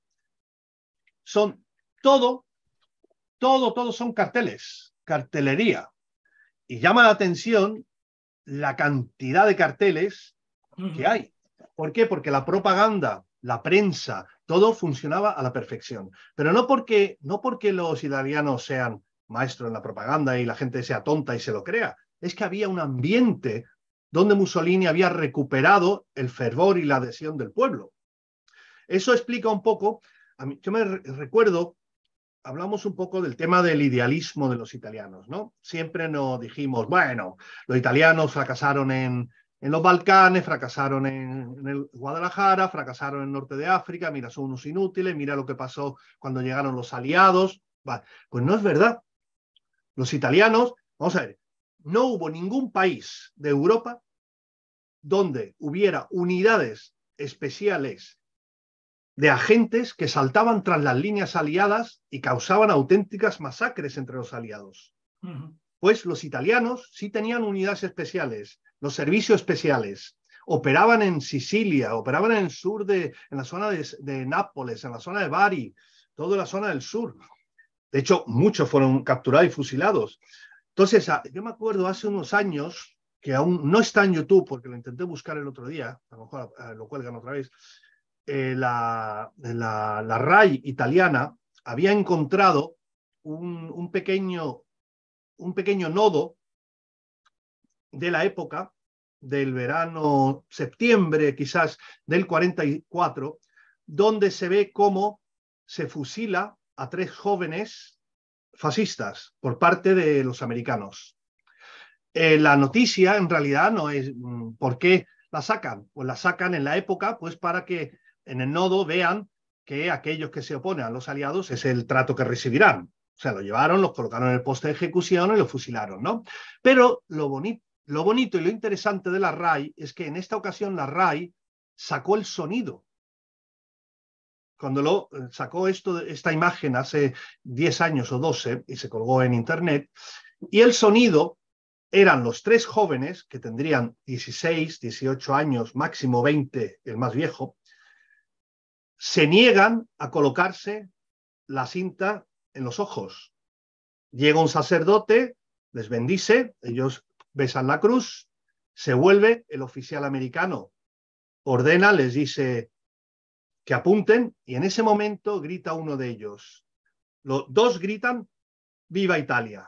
Son todo, todo, todo son carteles, cartelería. Y llama la atención la cantidad de carteles que hay. ¿Por qué? Porque la propaganda, la prensa, todo funcionaba a la perfección. Pero no porque, no porque los italianos sean maestros en la propaganda y la gente sea tonta y se lo crea. Es que había un ambiente donde Mussolini había recuperado el fervor y la adhesión del pueblo. Eso explica un poco, a mí, yo me recuerdo, hablamos un poco del tema del idealismo de los italianos, ¿no? Siempre nos dijimos, bueno, los italianos fracasaron en, en los Balcanes, fracasaron en, en el Guadalajara, fracasaron en el norte de África, mira, son unos inútiles, mira lo que pasó cuando llegaron los aliados. Vale, pues no es verdad. Los italianos, vamos a ver, no hubo ningún país de Europa donde hubiera unidades especiales de agentes que saltaban tras las líneas aliadas y causaban auténticas masacres entre los aliados. Uh-huh. Pues los italianos sí tenían unidades especiales, los servicios especiales, operaban en Sicilia, operaban en el sur, de, en la zona de, de Nápoles, en la zona de Bari, toda la zona del sur. De hecho, muchos fueron capturados y fusilados. Entonces, yo me acuerdo hace unos años, que aún no está en YouTube, porque lo intenté buscar el otro día, a lo mejor lo cuelgan otra vez, Eh, la, la, la R A I italiana había encontrado un, un, pequeño, un pequeño nodo de la época del verano, septiembre quizás del cuarenta y cuatro, donde se ve cómo se fusila a tres jóvenes fascistas por parte de los americanos. Eh, la noticia en realidad no es ¿por qué la sacan? Pues la sacan en la época pues para que en el nodo vean que aquellos que se oponen a los aliados es el trato que recibirán. O sea, lo llevaron, los colocaron en el poste de ejecución y lo fusilaron, ¿no? Pero lo, boni lo bonito y lo interesante de la R A I es que en esta ocasión la R A I sacó el sonido. Cuando lo sacó esto, esta imagen hace diez años o doce y se colgó en internet, y el sonido eran los tres jóvenes que tendrían dieciséis, dieciocho años, máximo veinte, el más viejo, se niegan a colocarse la cinta en los ojos. Llega un sacerdote, les bendice, ellos besan la cruz, se vuelve el oficial americano, ordena, les dice, que apunten, y en ese momento grita uno de ellos. Los dos gritan, ¡viva Italia!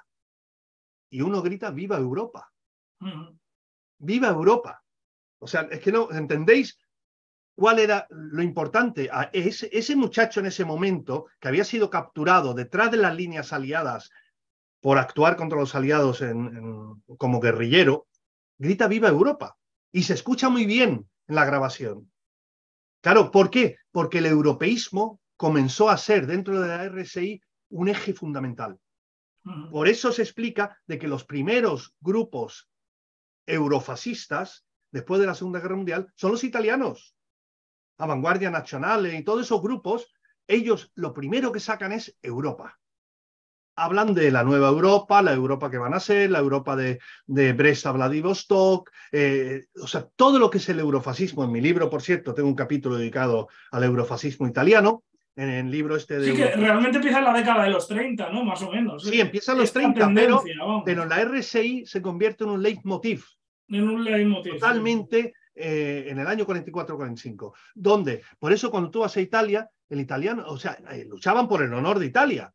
Y uno grita, ¡viva Europa! Uh-huh. ¡Viva Europa! O sea, es que no, ¿entendéis cuál era lo importante? A ese, ese muchacho en ese momento, que había sido capturado detrás de las líneas aliadas por actuar contra los aliados en, en, como guerrillero, grita ¡viva Europa! Y se escucha muy bien en la grabación. Claro, ¿por qué? Porque el europeísmo comenzó a ser dentro de la R S I un eje fundamental. Uh-huh. Por eso se explica de que los primeros grupos eurofascistas, después de la Segunda Guerra Mundial, son los italianos. Avanguardia Nacional y todos esos grupos, ellos lo primero que sacan es Europa. Hablan de la nueva Europa, la Europa que van a ser, la Europa de, de Brest a Vladivostok, eh, o sea, todo lo que es el eurofascismo. En mi libro, por cierto, tengo un capítulo dedicado al eurofascismo italiano, en el libro este de... Sí, que realmente empieza en la década de los treinta, ¿no? Más o menos. Sí, empieza en los Esta treinta, tendencia, pero, pero la R S I se convierte en un leitmotiv. En un leitmotiv. Totalmente sí. eh, en el año cuarenta y cuatro cuarenta y cinco. Donde, por eso cuando tú vas a Italia, el italiano, o sea, eh, luchaban por el honor de Italia,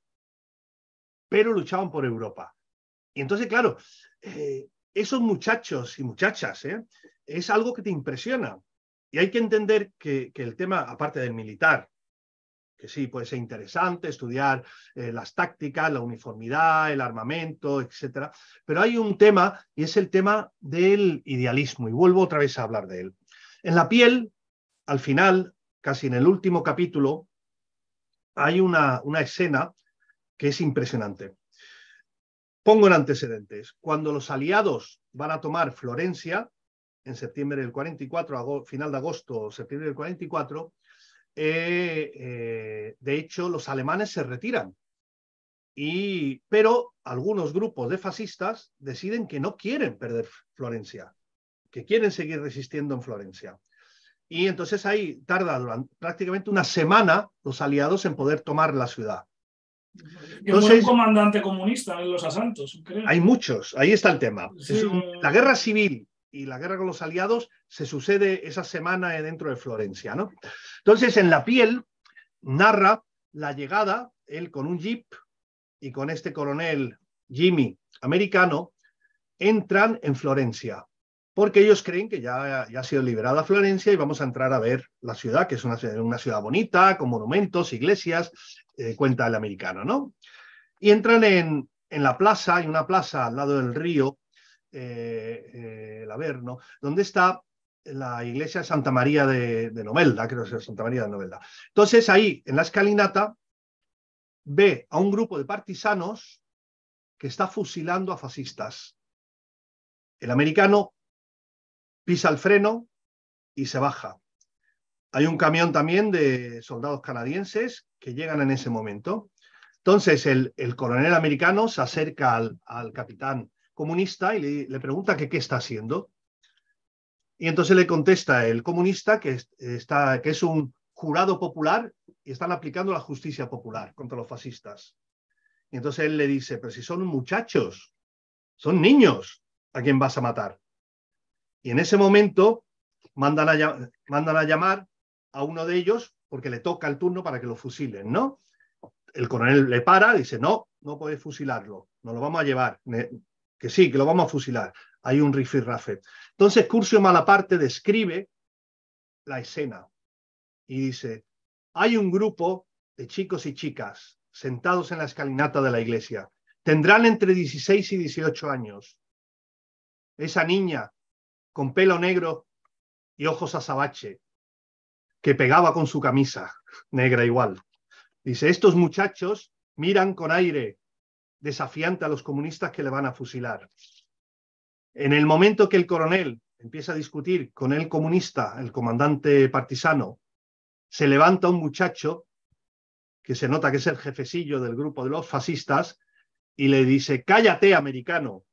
pero luchaban por Europa. Y entonces, claro, eh, esos muchachos y muchachas, ¿eh? es algo que te impresiona. Y hay que entender que, que el tema, aparte del militar, que sí, puede ser interesante estudiar eh, las tácticas, la uniformidad, el armamento, etcétera. Pero hay un tema, y es el tema del idealismo, y vuelvo otra vez a hablar de él. En La piel, al final, casi en el último capítulo, hay una, una escena que es impresionante. Pongo en antecedentes. Cuando los aliados van a tomar Florencia, en septiembre del cuarenta y cuatro, final de agosto, septiembre del cuarenta y cuatro, Eh, eh, de hecho, los alemanes se retiran. Y, pero algunos grupos de fascistas deciden que no quieren perder Florencia, que quieren seguir resistiendo en Florencia. Y entonces ahí tarda durante, prácticamente una semana los aliados en poder tomar la ciudad. Entonces, un comandante comunista en los asaltos, creo. Hay muchos, ahí está el tema. Sí. Es un, la guerra civil y la guerra con los aliados se sucede esa semana dentro de Florencia, ¿no? Entonces, en La piel narra la llegada, él con un jeep y con este coronel Jimmy americano, entran en Florencia, porque ellos creen que ya, ya ha sido liberada Florencia y vamos a entrar a ver la ciudad, que es una, una ciudad bonita, con monumentos, iglesias, eh, cuenta el americano, ¿no? Y entran en, en la plaza, hay una plaza al lado del río, eh, eh, el Averno, donde está la iglesia de Santa María de, de Novelda, creo que es Santa María de Novelda. Entonces ahí, en la escalinata, ve a un grupo de partisanos que está fusilando a fascistas. El americano pisa el freno y se baja. Hay un camión también de soldados canadienses que llegan en ese momento. Entonces el, el coronel americano se acerca al, al capitán comunista y le, le pregunta que qué está haciendo. Y entonces le contesta el comunista que, está, que es un jurado popular y están aplicando la justicia popular contra los fascistas. Y entonces él le dice, pero si son muchachos, son niños, ¿a quién vas a matar? Y en ese momento mandan a, mandan a llamar a uno de ellos porque le toca el turno para que lo fusilen, ¿no? El coronel le para, dice, no, no podéis fusilarlo, nos lo vamos a llevar. Que sí, que lo vamos a fusilar. Hay un rifirrafe. Entonces Curcio Malaparte describe la escena y dice, hay un grupo de chicos y chicas sentados en la escalinata de la iglesia. Tendrán entre dieciséis y dieciocho años. Esa niña con pelo negro y ojos azabache, que pegaba con su camisa negra igual. Dice, estos muchachos miran con aire desafiante a los comunistas que le van a fusilar. En el momento que el coronel empieza a discutir con el comunista, el comandante partisano, se levanta un muchacho que se nota que es el jefecillo del grupo de los fascistas y le dice, cállate, americano,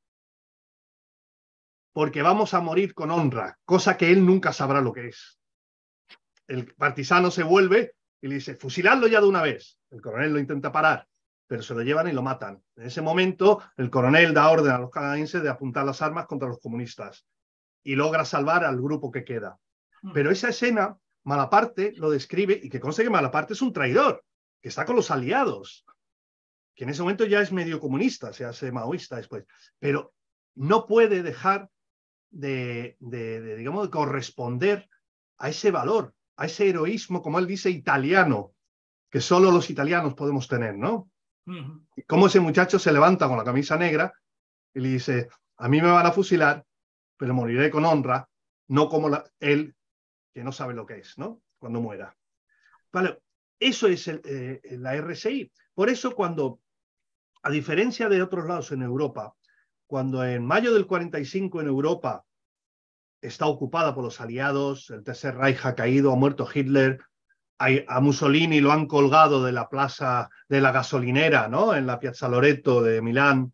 porque vamos a morir con honra, cosa que él nunca sabrá lo que es. El partisano se vuelve y le dice, fusiladlo ya de una vez. El coronel lo intenta parar, pero se lo llevan y lo matan. En ese momento, el coronel da orden a los canadienses de apuntar las armas contra los comunistas y logra salvar al grupo que queda. Pero esa escena Malaparte lo describe, y que conste que Malaparte es un traidor, que está con los aliados, que en ese momento ya es medio comunista, se hace maoísta después, pero no puede dejar de, de, de, digamos, de corresponder a ese valor, a ese heroísmo, como él dice, italiano, que solo los italianos podemos tener, ¿no? Uh-huh. Y cómo ese muchacho se levanta con la camisa negra y le dice, a mí me van a fusilar, pero moriré con honra, no como la, él, que no sabe lo que es, ¿no? Cuando muera. Vale, eso es el, eh, la R S I. Por eso cuando, a diferencia de otros lados en Europa, cuando en mayo del cuarenta y cinco en Europa está ocupada por los aliados, el Tercer Reich ha caído, ha muerto Hitler, a Mussolini lo han colgado de la plaza de la gasolinera, ¿no? En la Piazza Loreto de Milán.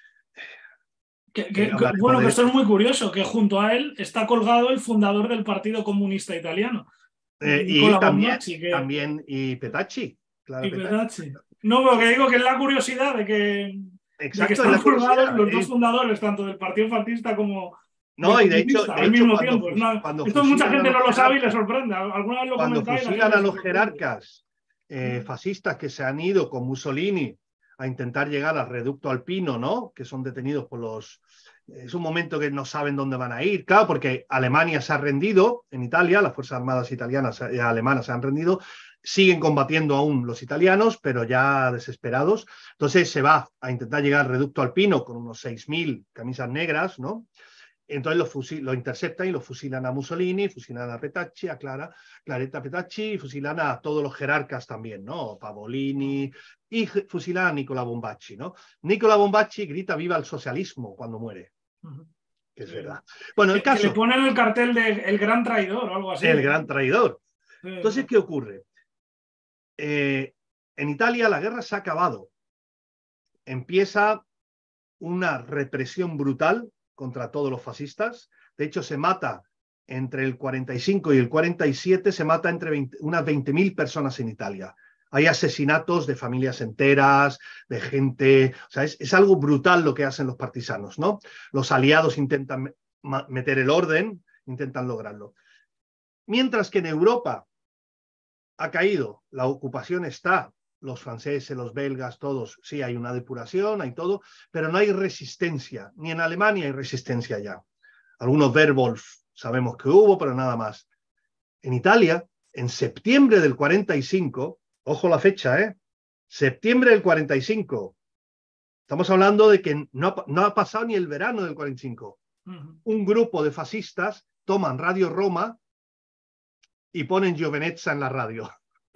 Que, que, que, bueno, que esto es muy curioso, que junto a él está colgado el fundador del Partido Comunista Italiano. Eh, y también, que... también y Petacci. Clara y Petacci. Petacci. No, pero que digo que es la curiosidad de que, Exacto, de que están colgados los dos eh... fundadores, tanto del Partido Fascista como no, y de hecho, de al hecho mismo cuando, tiempo. No, cuando esto mucha gente no lo sabe y le sorprende. ¿Alguna vez lo cuando fusilan a los jerarcas eh, mm. fascistas que se han ido con Mussolini a intentar llegar al reducto alpino, ¿no? Que son detenidos por los... Es un momento que no saben dónde van a ir, claro, porque Alemania se ha rendido en Italia, las Fuerzas Armadas italianas y alemanas se han rendido, siguen combatiendo aún los italianos, pero ya desesperados. Entonces se va a intentar llegar al reducto alpino con unos seis mil camisas negras, ¿no? Entonces lo, fusil, lo interceptan y lo fusilan a Mussolini, fusilan a Petacci, a Clara, Claretta Petacci, y fusilan a todos los jerarcas también, ¿no? Pavolini, y fusilan a Nicola Bombacci, ¿no? Nicola Bombacci grita viva el socialismo cuando muere. Que es sí. verdad. Bueno, el que, caso... que le ponen el cartel de El Gran Traidor o algo así. El Gran Traidor. Sí. Entonces, ¿qué ocurre? Eh, en Italia la guerra se ha acabado. Empieza una represión brutal contra todos los fascistas. De hecho, se mata entre el cuarenta y cinco y el cuarenta y siete, se mata entre veinte, unas veinte mil personas en Italia. Hay asesinatos de familias enteras, de gente... O sea, es, es algo brutal lo que hacen los partisanos, ¿no? Los aliados intentan meter el orden, intentan lograrlo. Mientras que en Europa ha caído, la ocupación está, los franceses, los belgas, todos, sí, hay una depuración, hay todo, pero no hay resistencia. Ni en Alemania hay resistencia ya. Algunos Werwolf sabemos que hubo, pero nada más. En Italia, en septiembre del cuarenta y cinco... Ojo la fecha, ¿eh? Septiembre del cuarenta y cinco. Estamos hablando de que no ha, no ha pasado ni el verano del cuarenta y cinco. Uh-huh. Un grupo de fascistas toman Radio Roma y ponen Giovenezza en la radio.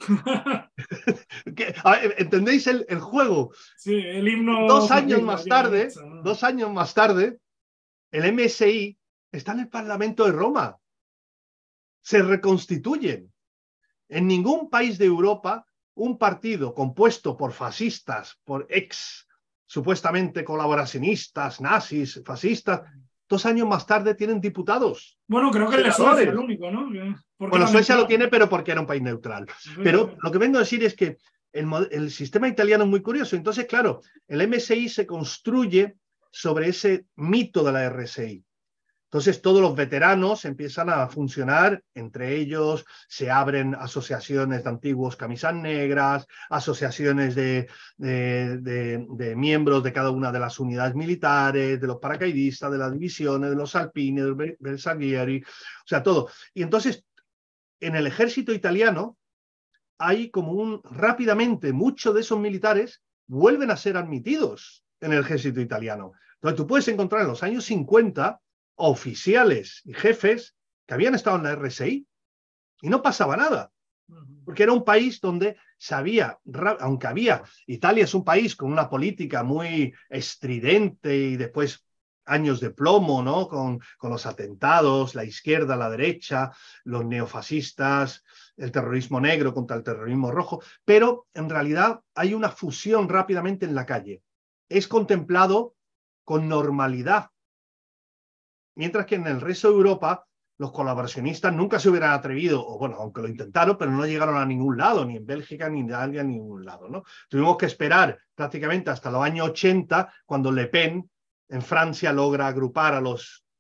¿Entendéis el, el juego? Sí, el himno. Dos años más tarde, ¿no? dos años más tarde, el M S I está en el Parlamento de Roma. Se reconstituyen. En ningún país de Europa un partido compuesto por fascistas, por ex, supuestamente colaboracionistas, nazis, fascistas, dos años más tarde tienen diputados. Bueno, creo que el de Suecia es el único, ¿no? Bueno, Suecia lo tiene, pero porque era un país neutral. Pero lo que vengo a decir es que el, el sistema italiano es muy curioso. Entonces, claro, el M S I se construye sobre ese mito de la R S I. Entonces todos los veteranos empiezan a funcionar, entre ellos se abren asociaciones de antiguos camisas negras, asociaciones de, de, de, de miembros de cada una de las unidades militares, de los paracaidistas, de las divisiones, de los alpini, de los bersaglieri, o sea, todo. Y entonces en el ejército italiano hay como un, rápidamente, muchos de esos militares vuelven a ser admitidos en el ejército italiano. Entonces tú puedes encontrar en los años cincuenta oficiales y jefes que habían estado en la R S I y no pasaba nada, porque era un país donde sabía, aunque había, Italia es un país con una política muy estridente y después años de plomo, ¿no? Con, con los atentados, la izquierda, la derecha, los neofascistas, el terrorismo negro contra el terrorismo rojo, pero en realidad hay una fusión rápidamente en la calle. Es contemplado con normalidad. Mientras que en el resto de Europa los colaboracionistas nunca se hubieran atrevido, o bueno, aunque lo intentaron, pero no llegaron a ningún lado, ni en Bélgica, ni en Italia, ni en ningún lado, ¿no? Tuvimos que esperar prácticamente hasta los años ochenta, cuando Le Pen en Francia logra agrupar a los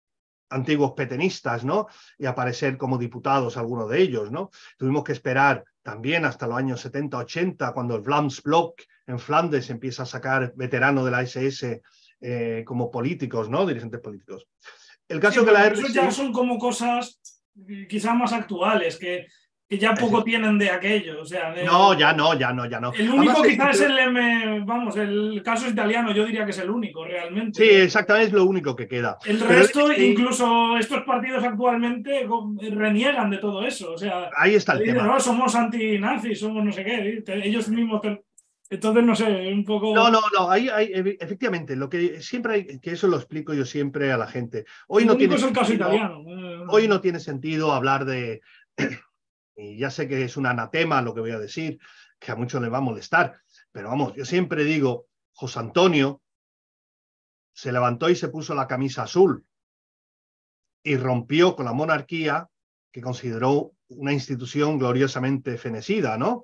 antiguos petenistas, ¿no? Y aparecer como diputados algunos de ellos, ¿no? Tuvimos que esperar también hasta los años setenta, ochenta, cuando el Vlaams Blok en Flandes empieza a sacar veteranos de la ese ese eh, como políticos, ¿no? Dirigentes políticos. El caso Sí, que la bueno, R eso seis... ya son como cosas quizás más actuales, que, que ya poco tienen de aquello. O sea, de, no, ya no, ya no, ya no. El único Además, quizás es es el M, vamos, el caso italiano, yo diría que es el único realmente. sí, exactamente, es lo único que queda. El Pero resto, sí, incluso estos partidos actualmente reniegan de todo eso. O sea, ahí está el dicen, tema. no, somos antinazis, somos no sé qué. Ellos mismos. Te... Entonces, no sé, un poco. No, no, no, ahí, ahí, efectivamente, lo que siempre hay, que eso lo explico yo siempre a la gente. Hoy El no único tiene es el caso sentido, italiano. hoy no tiene sentido hablar de, y ya sé que es un anatema lo que voy a decir, que a muchos les va a molestar, pero vamos, yo siempre digo, José Antonio se levantó y se puso la camisa azul y rompió con la monarquía que consideró una institución gloriosamente fenecida, ¿no?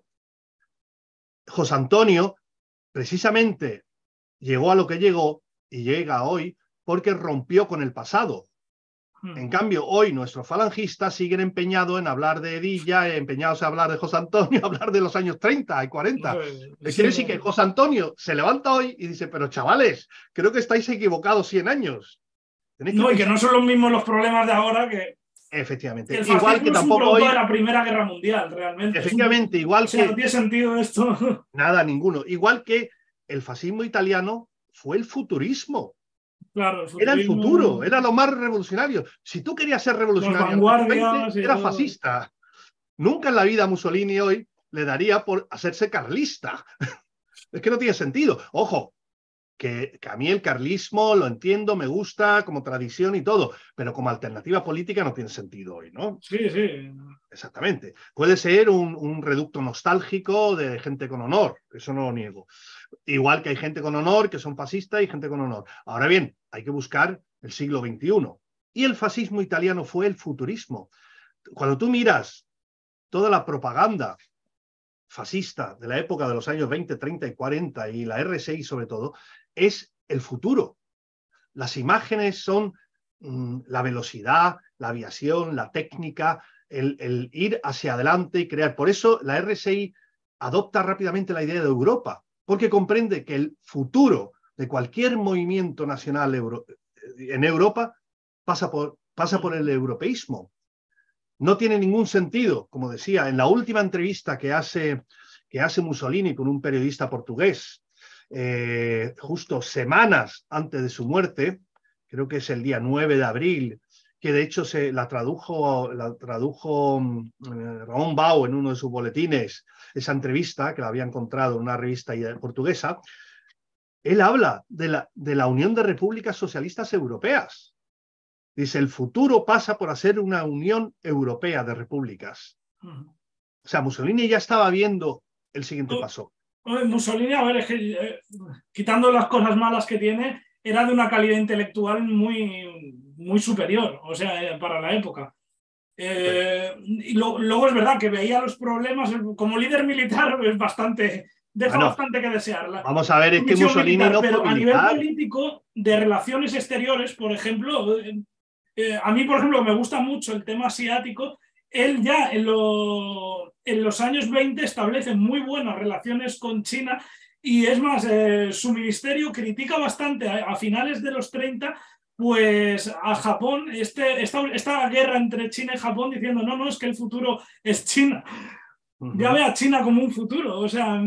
José Antonio precisamente llegó a lo que llegó y llega hoy porque rompió con el pasado. En cambio, hoy nuestros falangistas siguen empeñados en hablar de Edilla, empeñados en hablar de José Antonio, hablar de los años treinta y cuarenta. Sí, quiere decir que José Antonio se levanta hoy y dice, pero chavales, creo que estáis equivocados cien años. Tenéis que no, pensar... y que no son los mismos los problemas de ahora que... Efectivamente. Que el igual que es un tampoco producto hoy... de la Primera Guerra Mundial, realmente. Efectivamente, un... igual o sea, que... no tiene sentido esto. Nada, ninguno. Igual que el fascismo italiano fue el futurismo. Claro, el Era el futurismo, futuro, era lo más revolucionario. Si tú querías ser las revolucionario en los años vanguardias veinte, y era todo. fascista. Nunca en la vida Mussolini hoy le daría por hacerse carlista. Es que no tiene sentido. Ojo, que, que a mí el carlismo lo entiendo, me gusta como tradición y todo, pero como alternativa política no tiene sentido hoy, ¿no? Sí, sí. Exactamente. Puede ser un, un reducto nostálgico de gente con honor, eso no lo niego. Igual que hay gente con honor que son fascistas y gente con honor. Ahora bien, hay que buscar el siglo veintiuno. Y el fascismo italiano fue el futurismo. Cuando tú miras toda la propaganda fascista de la época de los años veinte, treinta y cuarenta y la erre seis sobre todo, es el futuro. Las imágenes son mmm, la velocidad, la aviación, la técnica, el, el ir hacia adelante y crear. Por eso la erre seis adopta rápidamente la idea de Europa, porque comprende que el futuro de cualquier movimiento nacional euro, en Europa pasa por, pasa por el europeísmo. No tiene ningún sentido, como decía, en la última entrevista que hace, que hace Mussolini con un periodista portugués, eh, justo semanas antes de su muerte, creo que es el día nueve de abril, que de hecho se la tradujo, la tradujo eh, Ramón Bau en uno de sus boletines, esa entrevista que la había encontrado en una revista portuguesa. Él habla de la, de la Unión de Repúblicas Socialistas Europeas. Dice, el futuro pasa por hacer una Unión Europea de Repúblicas. Uh-huh. O sea, Mussolini ya estaba viendo el siguiente paso. Mussolini, a ver, es que eh, quitando las cosas malas que tiene, era de una calidad intelectual muy, muy superior, o sea, eh, para la época. Eh, y lo, luego es verdad que veía los problemas, como líder militar es bastante... Deja bueno, bastante que desear. La, vamos a ver, es que Mussolini militar, no pero fue a militar. nivel político, de relaciones exteriores, por ejemplo, eh, eh, a mí, por ejemplo, me gusta mucho el tema asiático. Él ya en, lo, en los años veinte establece muy buenas relaciones con China y es más, eh, su ministerio critica bastante a, a finales de los treinta pues a Japón, este, esta, esta guerra entre China y Japón diciendo no, no, es que el futuro es China. Uh-huh. Ya ve a China como un futuro, o sea,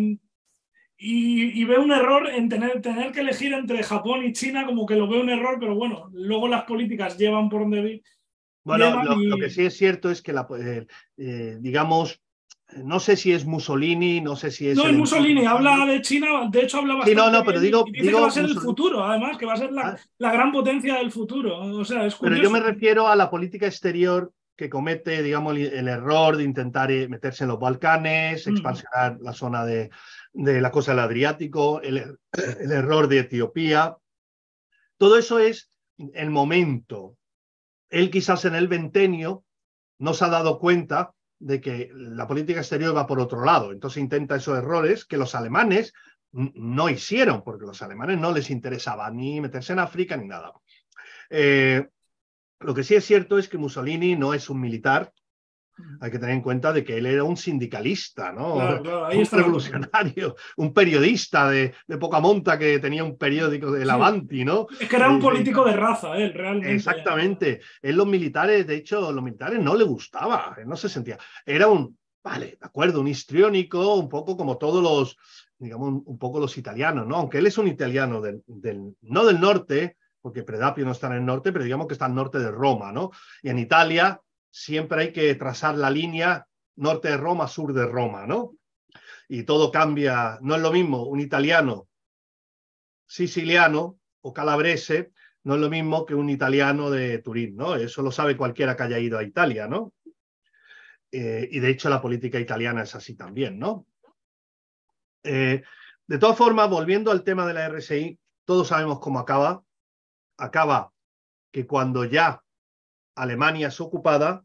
y, y ve un error en tener, tener que elegir entre Japón y China, como que lo ve un error, pero bueno, luego las políticas llevan por donde vi. Bueno, lo, y... lo que sí es cierto es que, la, eh, eh, digamos, no sé si es Mussolini, no sé si es... No, el es Mussolini, habla de China, de hecho habla bastante sí, no, no, pero bien digo, y dice digo que va a ser Mussolini. el futuro, además, que va a ser la, ah. la gran potencia del futuro. O sea, es curioso. Pero yo me refiero a la política exterior que comete, digamos, el error de intentar meterse en los Balcanes, mm. expansionar la zona de, de la costa del Adriático, el, el error de Etiopía. Todo eso es el momento. Él quizás en el ventenio no se ha dado cuenta de que la política exterior va por otro lado. Entonces intenta esos errores que los alemanes no hicieron, porque a los alemanes no les interesaba ni meterse en África ni nada. Eh, Lo que sí es cierto es que Mussolini no es un militar. Hay que tener en cuenta de que él era un sindicalista, ¿no? Claro, claro, ahí Un está la cosa. revolucionario, un periodista de, de poca monta que tenía un periódico de Sí, Avanti, ¿no? es que era un De, político de... de raza, él, realmente. Exactamente. Él los militares, de hecho, los militares no le gustaba, él no se sentía. Era un, vale, de acuerdo, un histriónico, un poco como todos los, digamos, un, un poco los italianos, ¿no? Aunque él es un italiano del, del, no del norte, porque Predapio no está en el norte, pero digamos que está al norte de Roma, ¿no? Y en Italia siempre hay que trazar la línea norte de Roma, sur de Roma, ¿no? Y todo cambia, no es lo mismo un italiano siciliano o calabrese, no es lo mismo que un italiano de Turín, ¿no? Eso lo sabe cualquiera que haya ido a Italia, ¿no? Eh, y de hecho la política italiana es así también, ¿no? Eh, de todas formas, volviendo al tema de la R S I, todos sabemos cómo acaba. Acaba que cuando ya Alemania es ocupada,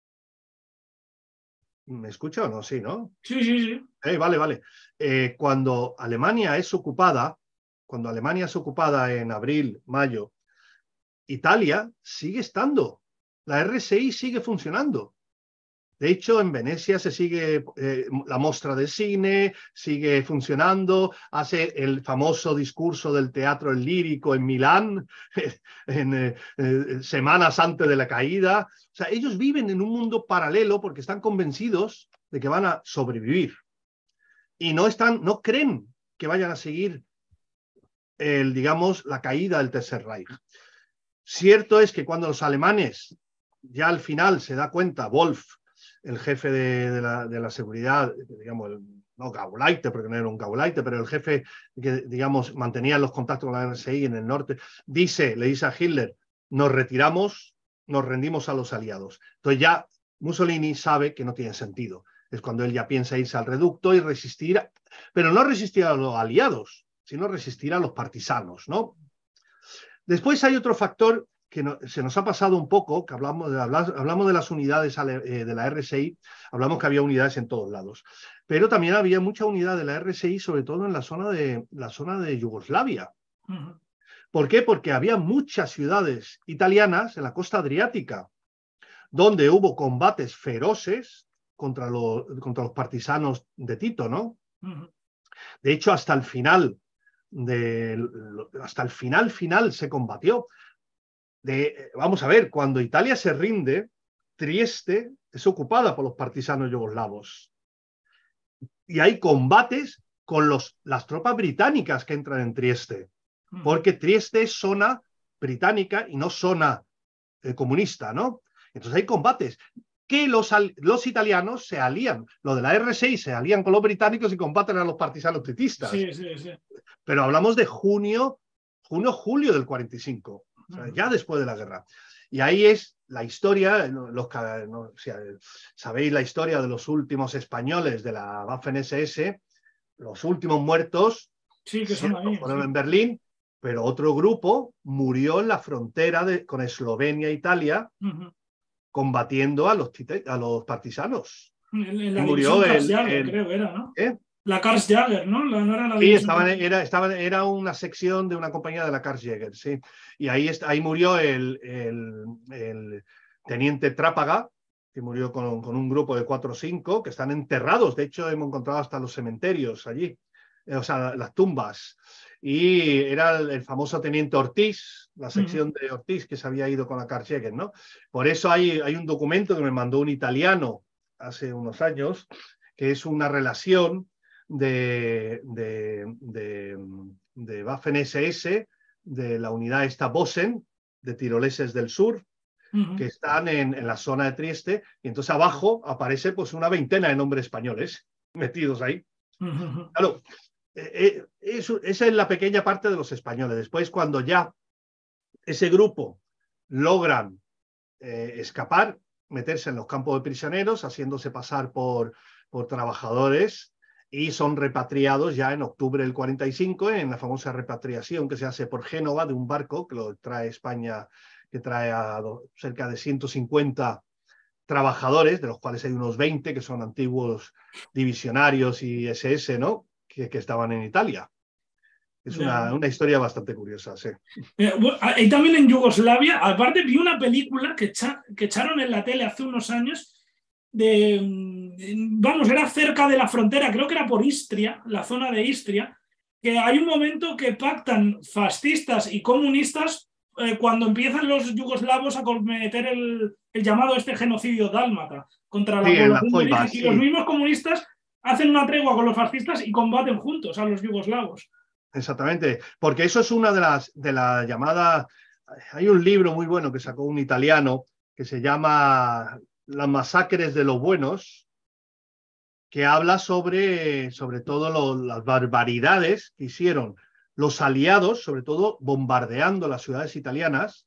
¿me escucha o no? Sí, ¿no? Sí, sí, sí. Eh, vale, vale. Eh, cuando Alemania es ocupada, cuando Alemania es ocupada en abril, mayo, Italia sigue estando. La R S I sigue funcionando. De hecho, en Venecia se sigue eh, la mostra de cine, sigue funcionando, hace el famoso discurso del teatro el lírico en Milán, en, eh, eh, semanas antes de la caída. O sea, ellos viven en un mundo paralelo porque están convencidos de que van a sobrevivir. Y no, están, no creen que vayan a seguir, el, digamos, la caída del Tercer Reich. Cierto es que cuando los alemanes, ya al final se da cuenta, Wolf, el jefe de, de, la, de la seguridad, digamos, el, no Gauleiter, porque no era un Gauleiter, pero el jefe que, digamos, mantenía los contactos con la R S I en el norte, dice, le dice a Hitler, nos retiramos, nos rendimos a los aliados. Entonces ya Mussolini sabe que no tiene sentido. Es cuando él ya piensa irse al reducto y resistir, pero no resistir a los aliados, sino resistir a los partisanos, ¿no? Después hay otro factor que no, se nos ha pasado un poco, que hablamos de, hablamos de las unidades eh, de la R S I, hablamos que había unidades en todos lados, pero también había mucha unidad de la R S I, sobre todo en la zona de, la zona de Yugoslavia. Uh-huh. ¿Por qué? Porque había muchas ciudades italianas en la costa adriática, donde hubo combates feroces contra los, contra los partisanos de Tito, ¿no? Uh-huh. De hecho, hasta el final, de, hasta el final final se combatió. De, vamos a ver, cuando Italia se rinde, Trieste es ocupada por los partisanos yugoslavos. Y hay combates con los, las tropas británicas que entran en Trieste, porque Trieste es zona británica y no zona eh, comunista, ¿no? Entonces hay combates que los, los italianos se alían, lo de la R S I se alían con los británicos y combaten a los partisanos tritistas. Sí, sí, sí. Pero hablamos de junio, junio, julio del cuarenta y cinco. O sea, ya después de la guerra. Y ahí es la historia, los, no, o sea, sabéis la historia de los últimos españoles de la Waffen ese ese, los últimos muertos, sí, que son ahí, fueron sí. en Berlín, pero otro grupo murió en la frontera de, con Eslovenia e Italia, uh-huh, combatiendo a los, a los partisanos. En, en la y murió el, Karlsjaer, el, creo que era, ¿no? ¿eh? La Karlsjaer, ¿no? La, no era, la sí, estaban, era, estaban, era una sección de una compañía de la Karlsjaer, sí. Y ahí, ahí murió el, el, el teniente Trápaga, que murió con, con un grupo de cuatro o cinco, que están enterrados. De hecho, hemos encontrado hasta los cementerios allí, o sea, las tumbas. Y era el, el famoso teniente Ortiz, la sección uh-huh, de Ortiz, que se había ido con la Karlsjaer, ¿no? Por eso hay, hay un documento que me mandó un italiano hace unos años, que es una relación de, de, de, de Waffen ese ese, de la unidad esta Bosen, de tiroleses del sur, uh-huh, que están en, en la zona de Trieste, y entonces abajo aparece pues una veintena de nombres españoles metidos ahí. Uh-huh. Claro, eh, eh, eso, esa es la pequeña parte de los españoles. Después, cuando ya ese grupo logran eh, escapar, meterse en los campos de prisioneros, haciéndose pasar por, por trabajadores, y son repatriados ya en octubre del cuarenta y cinco en la famosa repatriación que se hace por Génova de un barco que lo trae España, que trae a do, cerca de ciento cincuenta trabajadores, de los cuales hay unos veinte que son antiguos divisionarios y ese ese, ¿no? Que, que estaban en Italia. Es una, una historia bastante curiosa, sí. Y también en Yugoslavia, aparte vi una película que, echa, que echaron en la tele hace unos años, de, vamos, era cerca de la frontera, creo que era por Istria, la zona de Istria, que hay un momento que pactan fascistas y comunistas eh, cuando empiezan los yugoslavos a cometer el, el llamado este genocidio dálmata contra la Sí, en la población de Foiba, origen, sí. y los mismos comunistas hacen una tregua con los fascistas y combaten juntos a los yugoslavos. Exactamente, porque eso es una de las de la llamada. Hay un libro muy bueno que sacó un italiano que se llama Las masacres de los buenos, que habla sobre, sobre todo lo, las barbaridades que hicieron los aliados, sobre todo bombardeando las ciudades italianas,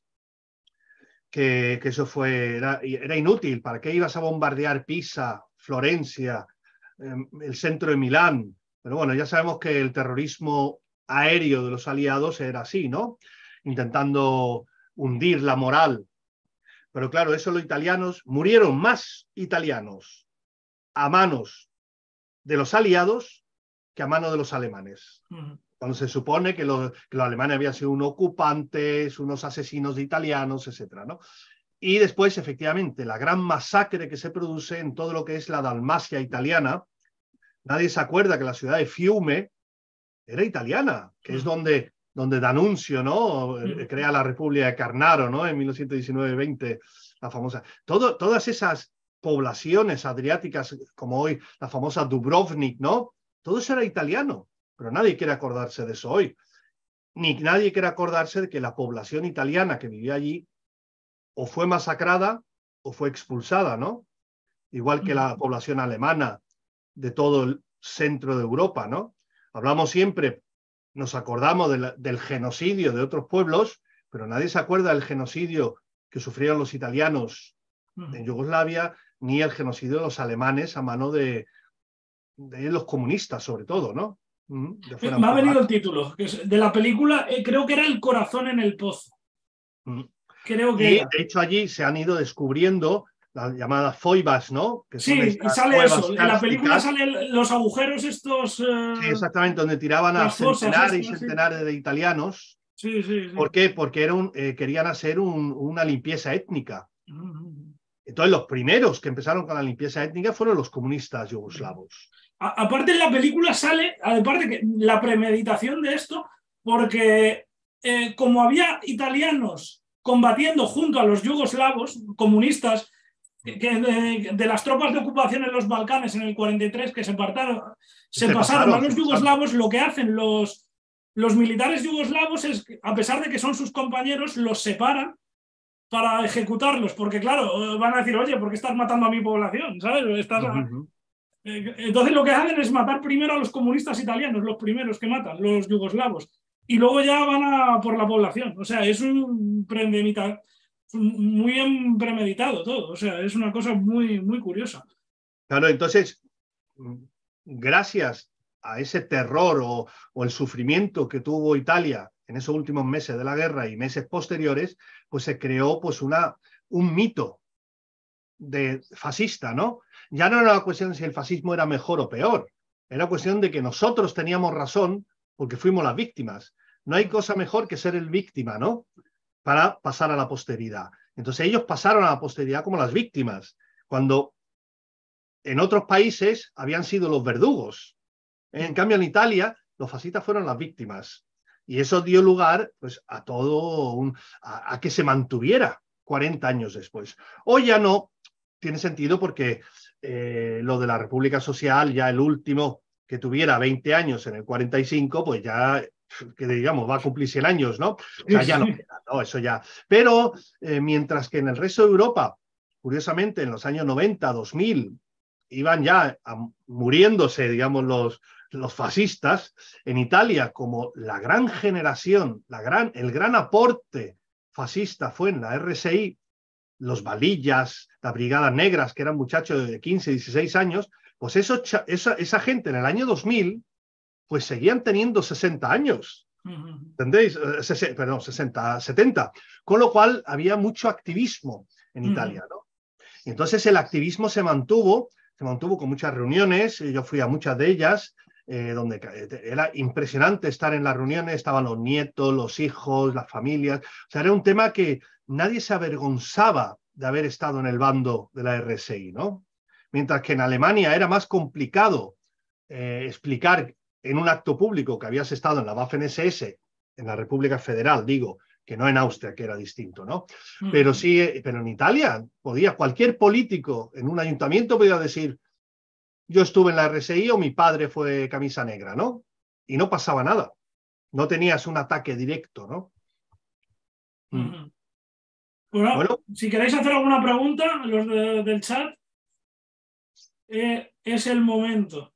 que, que eso fue, era, era inútil. ¿Para qué ibas a bombardear Pisa, Florencia, eh, el centro de Milán? Pero bueno, ya sabemos que el terrorismo aéreo de los aliados era así, ¿no? Intentando hundir la moral. Pero claro, eso los italianos, murieron más italianos a manos de los aliados que a manos de los alemanes. Uh-huh. Cuando se supone que, lo, que los alemanes habían sido unos ocupantes, unos asesinos de italianos, etcétera, ¿no? Y después, efectivamente, la gran masacre que se produce en todo lo que es la Dalmacia italiana. Nadie se acuerda que la ciudad de Fiume era italiana, que uh-huh. es donde, donde D'Annunzio, ¿no? Uh-huh. Crea la República de Carnaro, ¿no? En mil novecientos diecinueve veinte, la famosa. Todo, todas esas poblaciones adriáticas, como hoy la famosa Dubrovnik, ¿no? Todo eso era italiano, pero nadie quiere acordarse de eso hoy. Ni nadie quiere acordarse de que la población italiana que vivía allí o fue masacrada o fue expulsada, ¿no? Igual que la población alemana de todo el centro de Europa, ¿no? Hablamos siempre, nos acordamos de la, del genocidio de otros pueblos, pero nadie se acuerda del genocidio que sufrieron los italianos en Yugoslavia, ni el genocidio de los alemanes a mano de, de los comunistas, sobre todo, ¿no? De Me ha venido el título que es de la película, eh, creo que era El corazón en el pozo. Mm. Creo que y era. De hecho allí se han ido descubriendo las llamadas foibas, ¿no? Que son sí, y sale eso. En la película salen los agujeros estos... Eh, sí, exactamente, donde tiraban a centenares y centenares sí. de italianos. Sí, sí, sí. ¿Por qué? Porque era un, eh, querían hacer un, una limpieza étnica. Uh-huh. Entonces los primeros que empezaron con la limpieza étnica fueron los comunistas yugoslavos. A, aparte en la película sale, aparte que la premeditación de esto, porque eh, como había italianos combatiendo junto a los yugoslavos comunistas, que, que de, de las tropas de ocupación en los Balcanes en el cuarenta y tres que se, partaron, se, se pasaron, pasaron a los yugoslavos, lo que hacen los, los militares yugoslavos es, a pesar de que son sus compañeros, los separan para ejecutarlos, porque claro, van a decir, oye, ¿por qué estás matando a mi población? ¿Sabes? Estás a... uh-huh. Entonces lo que hacen es matar primero a los comunistas italianos, los primeros que matan, los yugoslavos, y luego ya van a por la población. O sea, es un premeditado, muy bien premeditado todo. O sea, es una cosa muy, muy curiosa. Claro, entonces, gracias a ese terror o, o el sufrimiento que tuvo Italia en esos últimos meses de la guerra y meses posteriores, pues se creó pues una, un mito de fascista, ¿no? Ya no era la cuestión de si el fascismo era mejor o peor, era cuestión de que nosotros teníamos razón porque fuimos las víctimas. No hay cosa mejor que ser el víctima, ¿no? Para pasar a la posteridad. Entonces ellos pasaron a la posteridad como las víctimas, cuando en otros países habían sido los verdugos. En cambio, en Italia, los fascistas fueron las víctimas. Y eso dio lugar pues, a todo, un, a, a que se mantuviera cuarenta años después. Hoy ya no tiene sentido porque eh, lo de la República Social, ya el último que tuviera veinte años en el cuarenta y cinco, pues ya, que digamos, va a cumplir cien años, ¿no? O sea, ya no queda, ¿no? Eso ya. Pero eh, mientras que en el resto de Europa, curiosamente, en los años noventa, dos mil, iban ya a, muriéndose, digamos, los, los fascistas, en Italia, como la gran generación, la gran, el gran aporte fascista fue en la R S I, los Valillas, las Brigadas Negras, que eran muchachos de quince, dieciséis años, pues eso, esa, esa gente en el año dos mil, pues seguían teniendo sesenta años. ¿Entendéis? Sese, perdón, sesenta, setenta. Con lo cual había mucho activismo en Italia, ¿no? Y entonces el activismo se mantuvo, se mantuvo con muchas reuniones, yo fui a muchas de ellas, eh, donde era impresionante estar en las reuniones, estaban los nietos, los hijos, las familias. O sea, era un tema que nadie se avergonzaba de haber estado en el bando de la R S I, ¿no? Mientras que en Alemania era más complicado eh, explicar en un acto público que habías estado en la Waffen ese ese, en la República Federal, digo, que no en Austria, que era distinto, ¿no? Uh-huh. Pero sí, pero en Italia podía, cualquier político en un ayuntamiento podía decir, yo estuve en la R S I o mi padre fue camisa negra, ¿no? Y no pasaba nada. No tenías un ataque directo, ¿no? Uh-huh. Bueno, bueno, si queréis hacer alguna pregunta, los de, del chat, eh, es el momento.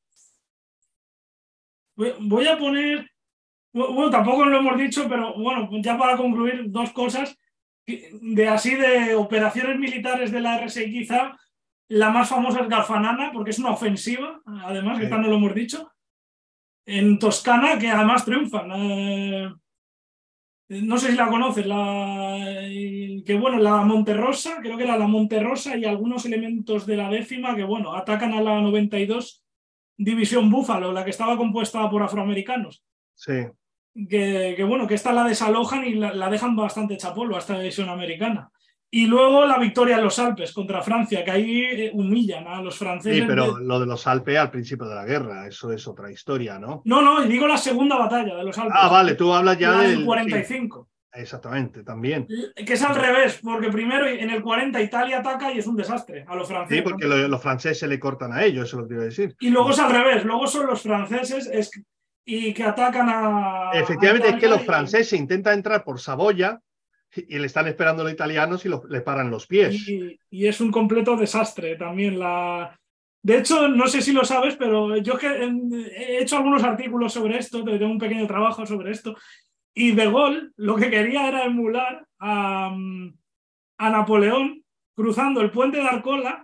Voy a poner, bueno, tampoco lo hemos dicho, pero bueno, ya para concluir, dos cosas de así de operaciones militares de la R S I, quizá la más famosa es Garfanana, porque es una ofensiva, además, sí. Que tal no lo hemos dicho, en Toscana, que además triunfan. Eh, no sé si la conoces, la, que bueno, la Monterrosa, creo que era la Monterrosa y algunos elementos de la décima que bueno, atacan a la noventa y dos División Búfalo, la que estaba compuesta por afroamericanos. Sí. Que, que bueno, que esta la desalojan y la, la dejan bastante hecha polvo a esta división americana. Y luego la victoria en los Alpes contra Francia, que ahí eh, humillan a los franceses. Sí, pero de... lo de los Alpes al principio de la guerra, eso es otra historia, ¿no? No, no, digo la segunda batalla de los Alpes. Ah, vale, tú hablas ya la del... del cuarenta y cinco. Sí, exactamente, también. Que es al revés, porque primero en el cuarenta Italia ataca y es un desastre a los franceses. Sí, porque lo, los franceses le cortan a ellos, eso es lo que iba a decir. Y luego es al revés, luego son los franceses es... y que atacan a... Efectivamente, a es que los y... franceses intentan entrar por Saboya y le están esperando los italianos y lo, le paran los pies. Y, y es un completo desastre también la... De hecho, no sé si lo sabes, pero yo que he hecho algunos artículos sobre esto, tengo un pequeño trabajo sobre esto, y De Gaulle lo que quería era emular a, a Napoleón cruzando el puente de Arcola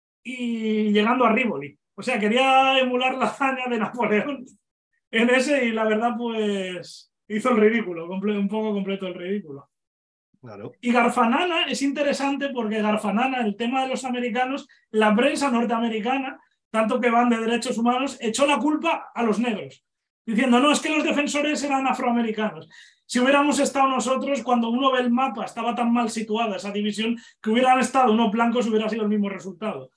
y llegando a Rívoli. O sea, quería emular la hazaña de Napoleón en ese y la verdad pues hizo el ridículo, un poco completo el ridículo. Claro. Y Garfanana es interesante porque Garfanana, el tema de los americanos, la prensa norteamericana, tanto que van de derechos humanos, echó la culpa a los negros, diciendo, no, es que los defensores eran afroamericanos. Si hubiéramos estado nosotros, cuando uno ve el mapa, estaba tan mal situada esa división, que hubieran estado unos blancos hubiera sido el mismo resultado.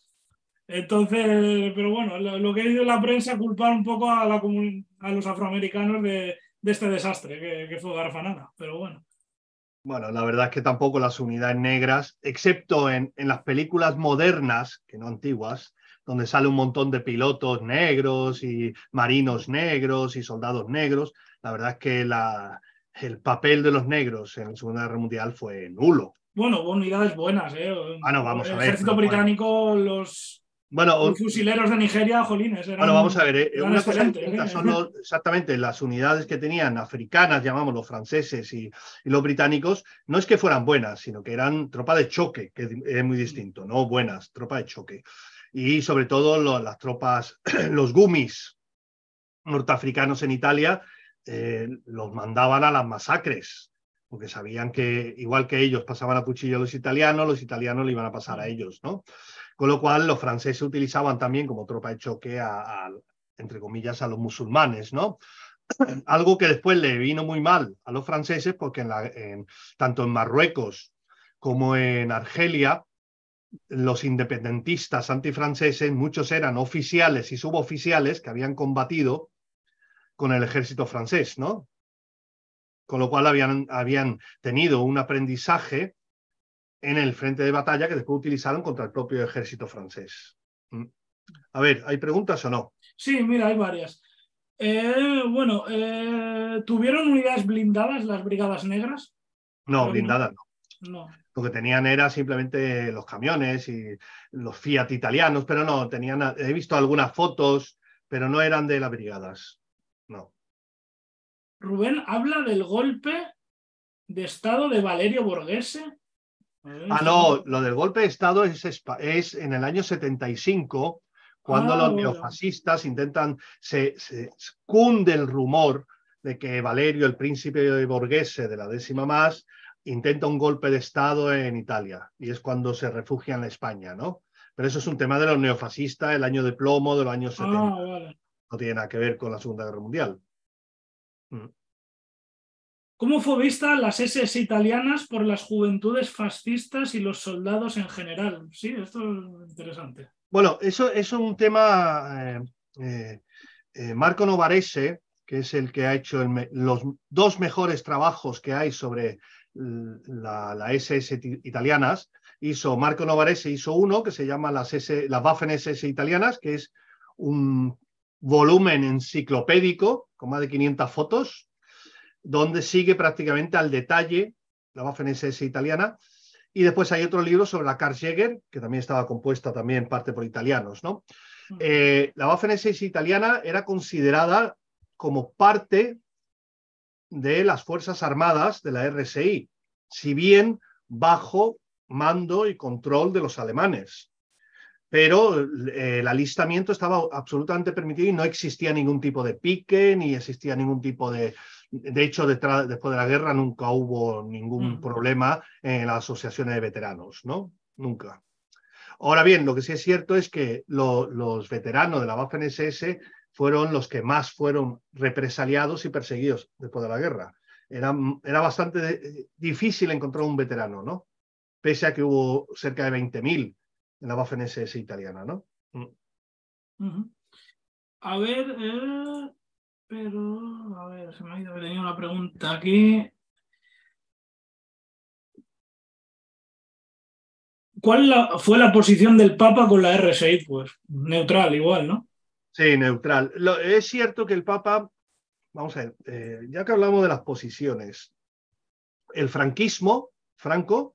Entonces, pero bueno, lo, lo que ha ido la prensa culpar un poco a, la a los afroamericanos de, de este desastre que, que fue Garfanana, pero bueno. Bueno, la verdad es que tampoco las unidades negras, excepto en, en las películas modernas, que no antiguas, donde sale un montón de pilotos negros y marinos negros y soldados negros, la verdad es que la, el papel de los negros en la Segunda Guerra Mundial fue nulo. Bueno, hubo unidades buenas, ¿eh? Ah, no, vamos el a ver. ejército británico, bueno. los... Bueno, los fusileros de Nigeria, jolines, eran, bueno, vamos a ver, eh, una cosa distinta ¿eh? son los, exactamente las unidades que tenían africanas, llamamos los franceses y, y los británicos, no es que fueran buenas, sino que eran tropa de choque, que es muy distinto, no buenas, tropa de choque. Y sobre todo lo, las tropas, los gumis norteafricanos en Italia, eh, los mandaban a las masacres, porque sabían que igual que ellos pasaban a cuchillo a los italianos, los italianos le iban a pasar a ellos, ¿no? Con lo cual los franceses utilizaban también como tropa de choque a, a entre comillas, a los musulmanes, ¿no? Algo que después le vino muy mal a los franceses porque en la, en, tanto en Marruecos como en Argelia, los independentistas antifranceses, muchos eran oficiales y suboficiales que habían combatido con el ejército francés, ¿no? Con lo cual habían, habían tenido un aprendizaje en el frente de batalla que después utilizaron contra el propio ejército francés. A ver, ¿hay preguntas o no? Sí, mira, hay varias. Eh, bueno, eh, ¿tuvieron unidades blindadas las brigadas negras? No, blindadas no. no. Lo que tenían era simplemente los camiones y los Fiat italianos, pero no, tenían, he visto algunas fotos, pero no eran de las brigadas. No. Rubén habla del golpe de estado de Valerio Borghese. Ah, no, lo del golpe de Estado es, es en el año setenta y cinco, cuando ah, los bueno. neofascistas intentan, se, se cunde el rumor de que Valerio, el príncipe Borghese de la décima más, intenta un golpe de Estado en Italia, y es cuando se refugian en España, ¿no? Pero eso es un tema de los neofascistas, el año de plomo de los años setenta. Ah, vale. no tiene nada que ver con la Segunda Guerra Mundial. Mm. ¿Cómo fue vista las ese ese italianas por las juventudes fascistas y los soldados en general? Sí, esto es interesante. Bueno, eso, eso es un tema... Eh, eh, eh, Marco Novarese, que es el que ha hecho el me los dos mejores trabajos que hay sobre la, la ese ese italianas, hizo Marco Novarese hizo uno que se llama las, S, las Waffen ese ese italianas, que es un volumen enciclopédico con más de quinientas fotos, donde sigue prácticamente al detalle la Waffen ese ese italiana. Y después hay otro libro sobre la Karl Jäger, que también estaba compuesta también parte por italianos, ¿no? Eh, la Waffen ese ese italiana era considerada como parte de las Fuerzas Armadas de la R S I, si bien bajo mando y control de los alemanes. Pero eh, el alistamiento estaba absolutamente permitido y no existía ningún tipo de pique, ni existía ningún tipo de... De hecho, detrás, después de la guerra nunca hubo ningún Mm. problema en las asociaciones de veteranos, ¿no? Nunca. Ahora bien, lo que sí es cierto es que lo, los veteranos de la Waffen ese ese fueron los que más fueron represaliados y perseguidos después de la guerra. Era, era bastante de, difícil encontrar un veterano, ¿no? Pese a que hubo cerca de veinte mil en la Waffen ese ese italiana, ¿no? Mm. Uh-huh. A ver, eh, pero, a ver, se me ha ido, tenía una pregunta aquí. ¿Cuál la, fue la posición del Papa con la R S I? Pues neutral, igual, ¿no? Sí, neutral. Lo, es cierto que el Papa, vamos a ver, eh, ya que hablamos de las posiciones, el franquismo, Franco,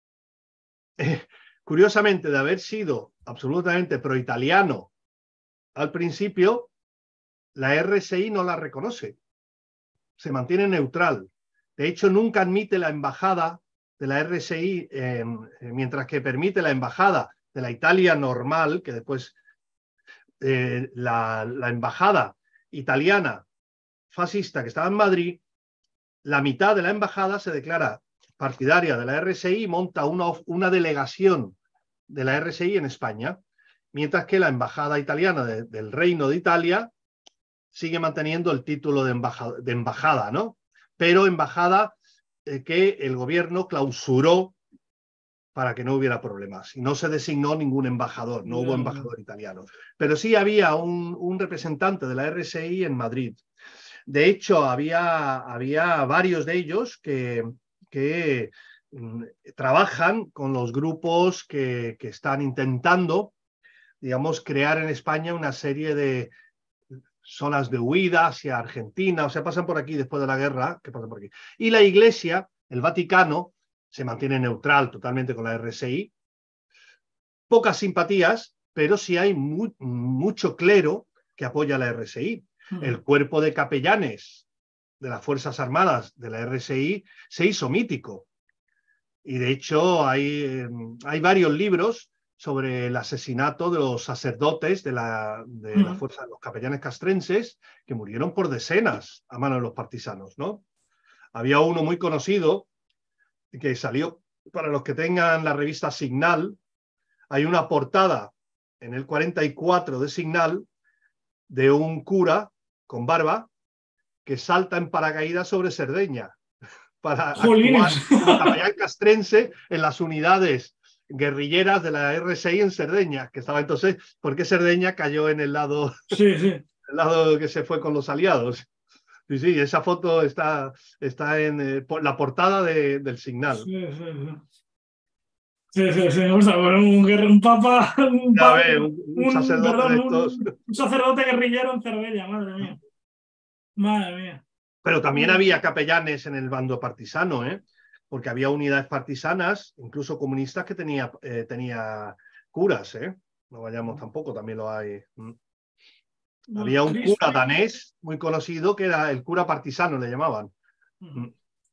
eh, curiosamente, de haber sido absolutamente proitaliano al principio, la R S I no la reconoce, se mantiene neutral. De hecho, nunca admite la embajada de la R S I, eh, mientras que permite la embajada de la Italia normal, que después eh, la, la embajada italiana fascista que estaba en Madrid, la mitad de la embajada se declara partidaria de la R S I y monta una, una delegación de la R S I en España, mientras que la embajada italiana de, del Reino de Italia sigue manteniendo el título de embajada, de embajada, ¿no? Pero embajada eh, que el gobierno clausuró para que no hubiera problemas. Y no se designó ningún embajador, no hubo embajador italiano. Pero sí había un, un representante de la R S I en Madrid. De hecho, había, había varios de ellos que, que mm, trabajan con los grupos que, que están intentando, digamos, crear en España una serie de zonas de huida hacia Argentina, o sea, pasan por aquí después de la guerra, que pasan por aquí. Y la Iglesia, el Vaticano, se mantiene neutral totalmente con la R S I. Pocas simpatías, pero sí hay mu mucho clero que apoya a la R S I. Uh-huh. El cuerpo de capellanes de las Fuerzas Armadas de la R S I se hizo mítico. Y de hecho hay, eh, hay varios libros sobre el asesinato de los sacerdotes de la, de uh-huh. la fuerza, los capellanes castrenses, que murieron por decenas a manos de los partisanos, ¿no? Había uno muy conocido que salió, para los que tengan la revista Signal, hay una portada en el cuarenta y cuatro de Signal de un cura con barba que salta en paracaídas sobre Cerdeña para ¡Jolines! actuar como capellán castrense en las unidades guerrilleras de la R S I en Cerdeña, que estaba entonces, porque Cerdeña cayó en el lado, sí, sí. el lado que se fue con los aliados. Sí, sí, esa foto está, está en eh, la portada de, del Signal. Sí, sí, sí. Sí, sí, sí, o sea, un, un papa, un, papa, ver, un, un, un, sacerdote perdón, de estos. Un, un sacerdote guerrillero en Cervella, madre mía. Madre mía. Pero también había capellanes en el bando partisano, ¿eh? Porque había unidades partisanas, incluso comunistas, que tenía, eh, tenía curas, ¿eh? No vayamos tampoco, también lo hay. Mm. Había un cura danés muy conocido que era el cura partisano, le llamaban. Mm.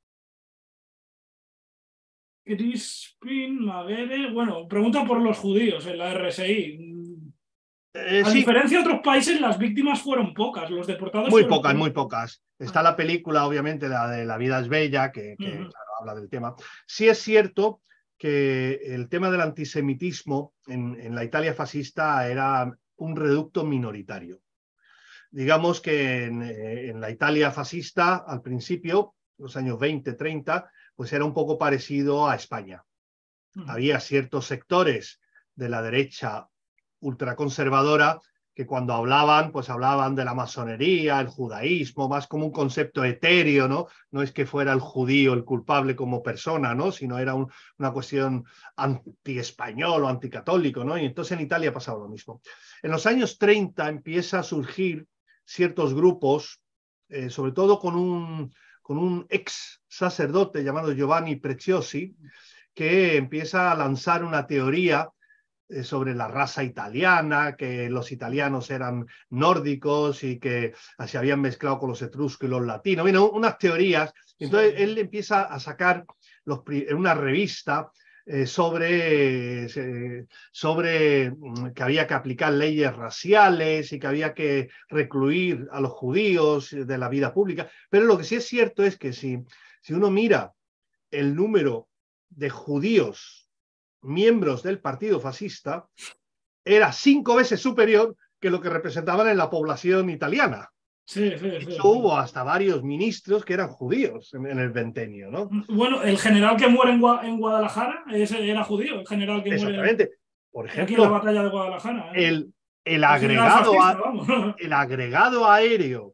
Crispin Magere, bueno, pregunta por los judíos en la R S I. Eh, A sí. diferencia de otros países, las víctimas fueron pocas, los deportados Muy fueron pocas, pocas. muy pocas. Está ah. la película, obviamente, la de La vida es bella, que, que uh-huh. claro, habla del tema. Sí es cierto que el tema del antisemitismo en, en la Italia fascista era un reducto minoritario. digamos que en, en la Italia fascista, al principio, los años veinte, treinta, pues era un poco parecido a España. Uh-huh. Había ciertos sectores de la derecha ultraconservadora que cuando hablaban, pues hablaban de la masonería, el judaísmo, más como un concepto etéreo, ¿no? No es que fuera el judío el culpable como persona, ¿no? Sino era un, una cuestión anti-español o anticatólico, ¿no? Y entonces en Italia pasaba lo mismo. En los años treinta empieza a surgir ciertos grupos, eh, sobre todo con un, con un ex sacerdote llamado Giovanni Preziosi, que empieza a lanzar una teoría sobre la raza italiana, que los italianos eran nórdicos y que se habían mezclado con los etruscos y los latinos. Bueno, unas teorías. Entonces sí. Él empieza a sacar los, en una revista eh, sobre, eh, sobre que había que aplicar leyes raciales y que había que recluir a los judíos de la vida pública. Pero lo que sí es cierto es que si, si uno mira el número de judíos miembros del partido fascista, era cinco veces superior que lo que representaban en la población italiana. Sí, sí, de sí, hecho, sí. hubo hasta varios ministros que eran judíos en, en el ventenio, ¿no? Bueno, el general que muere en, Gua en Guadalajara ese era judío, el general que Exactamente. muere Por ejemplo, aquí en la batalla de Guadalajara. ¿eh? El, el, agregado fascista, a, vamos. el agregado aéreo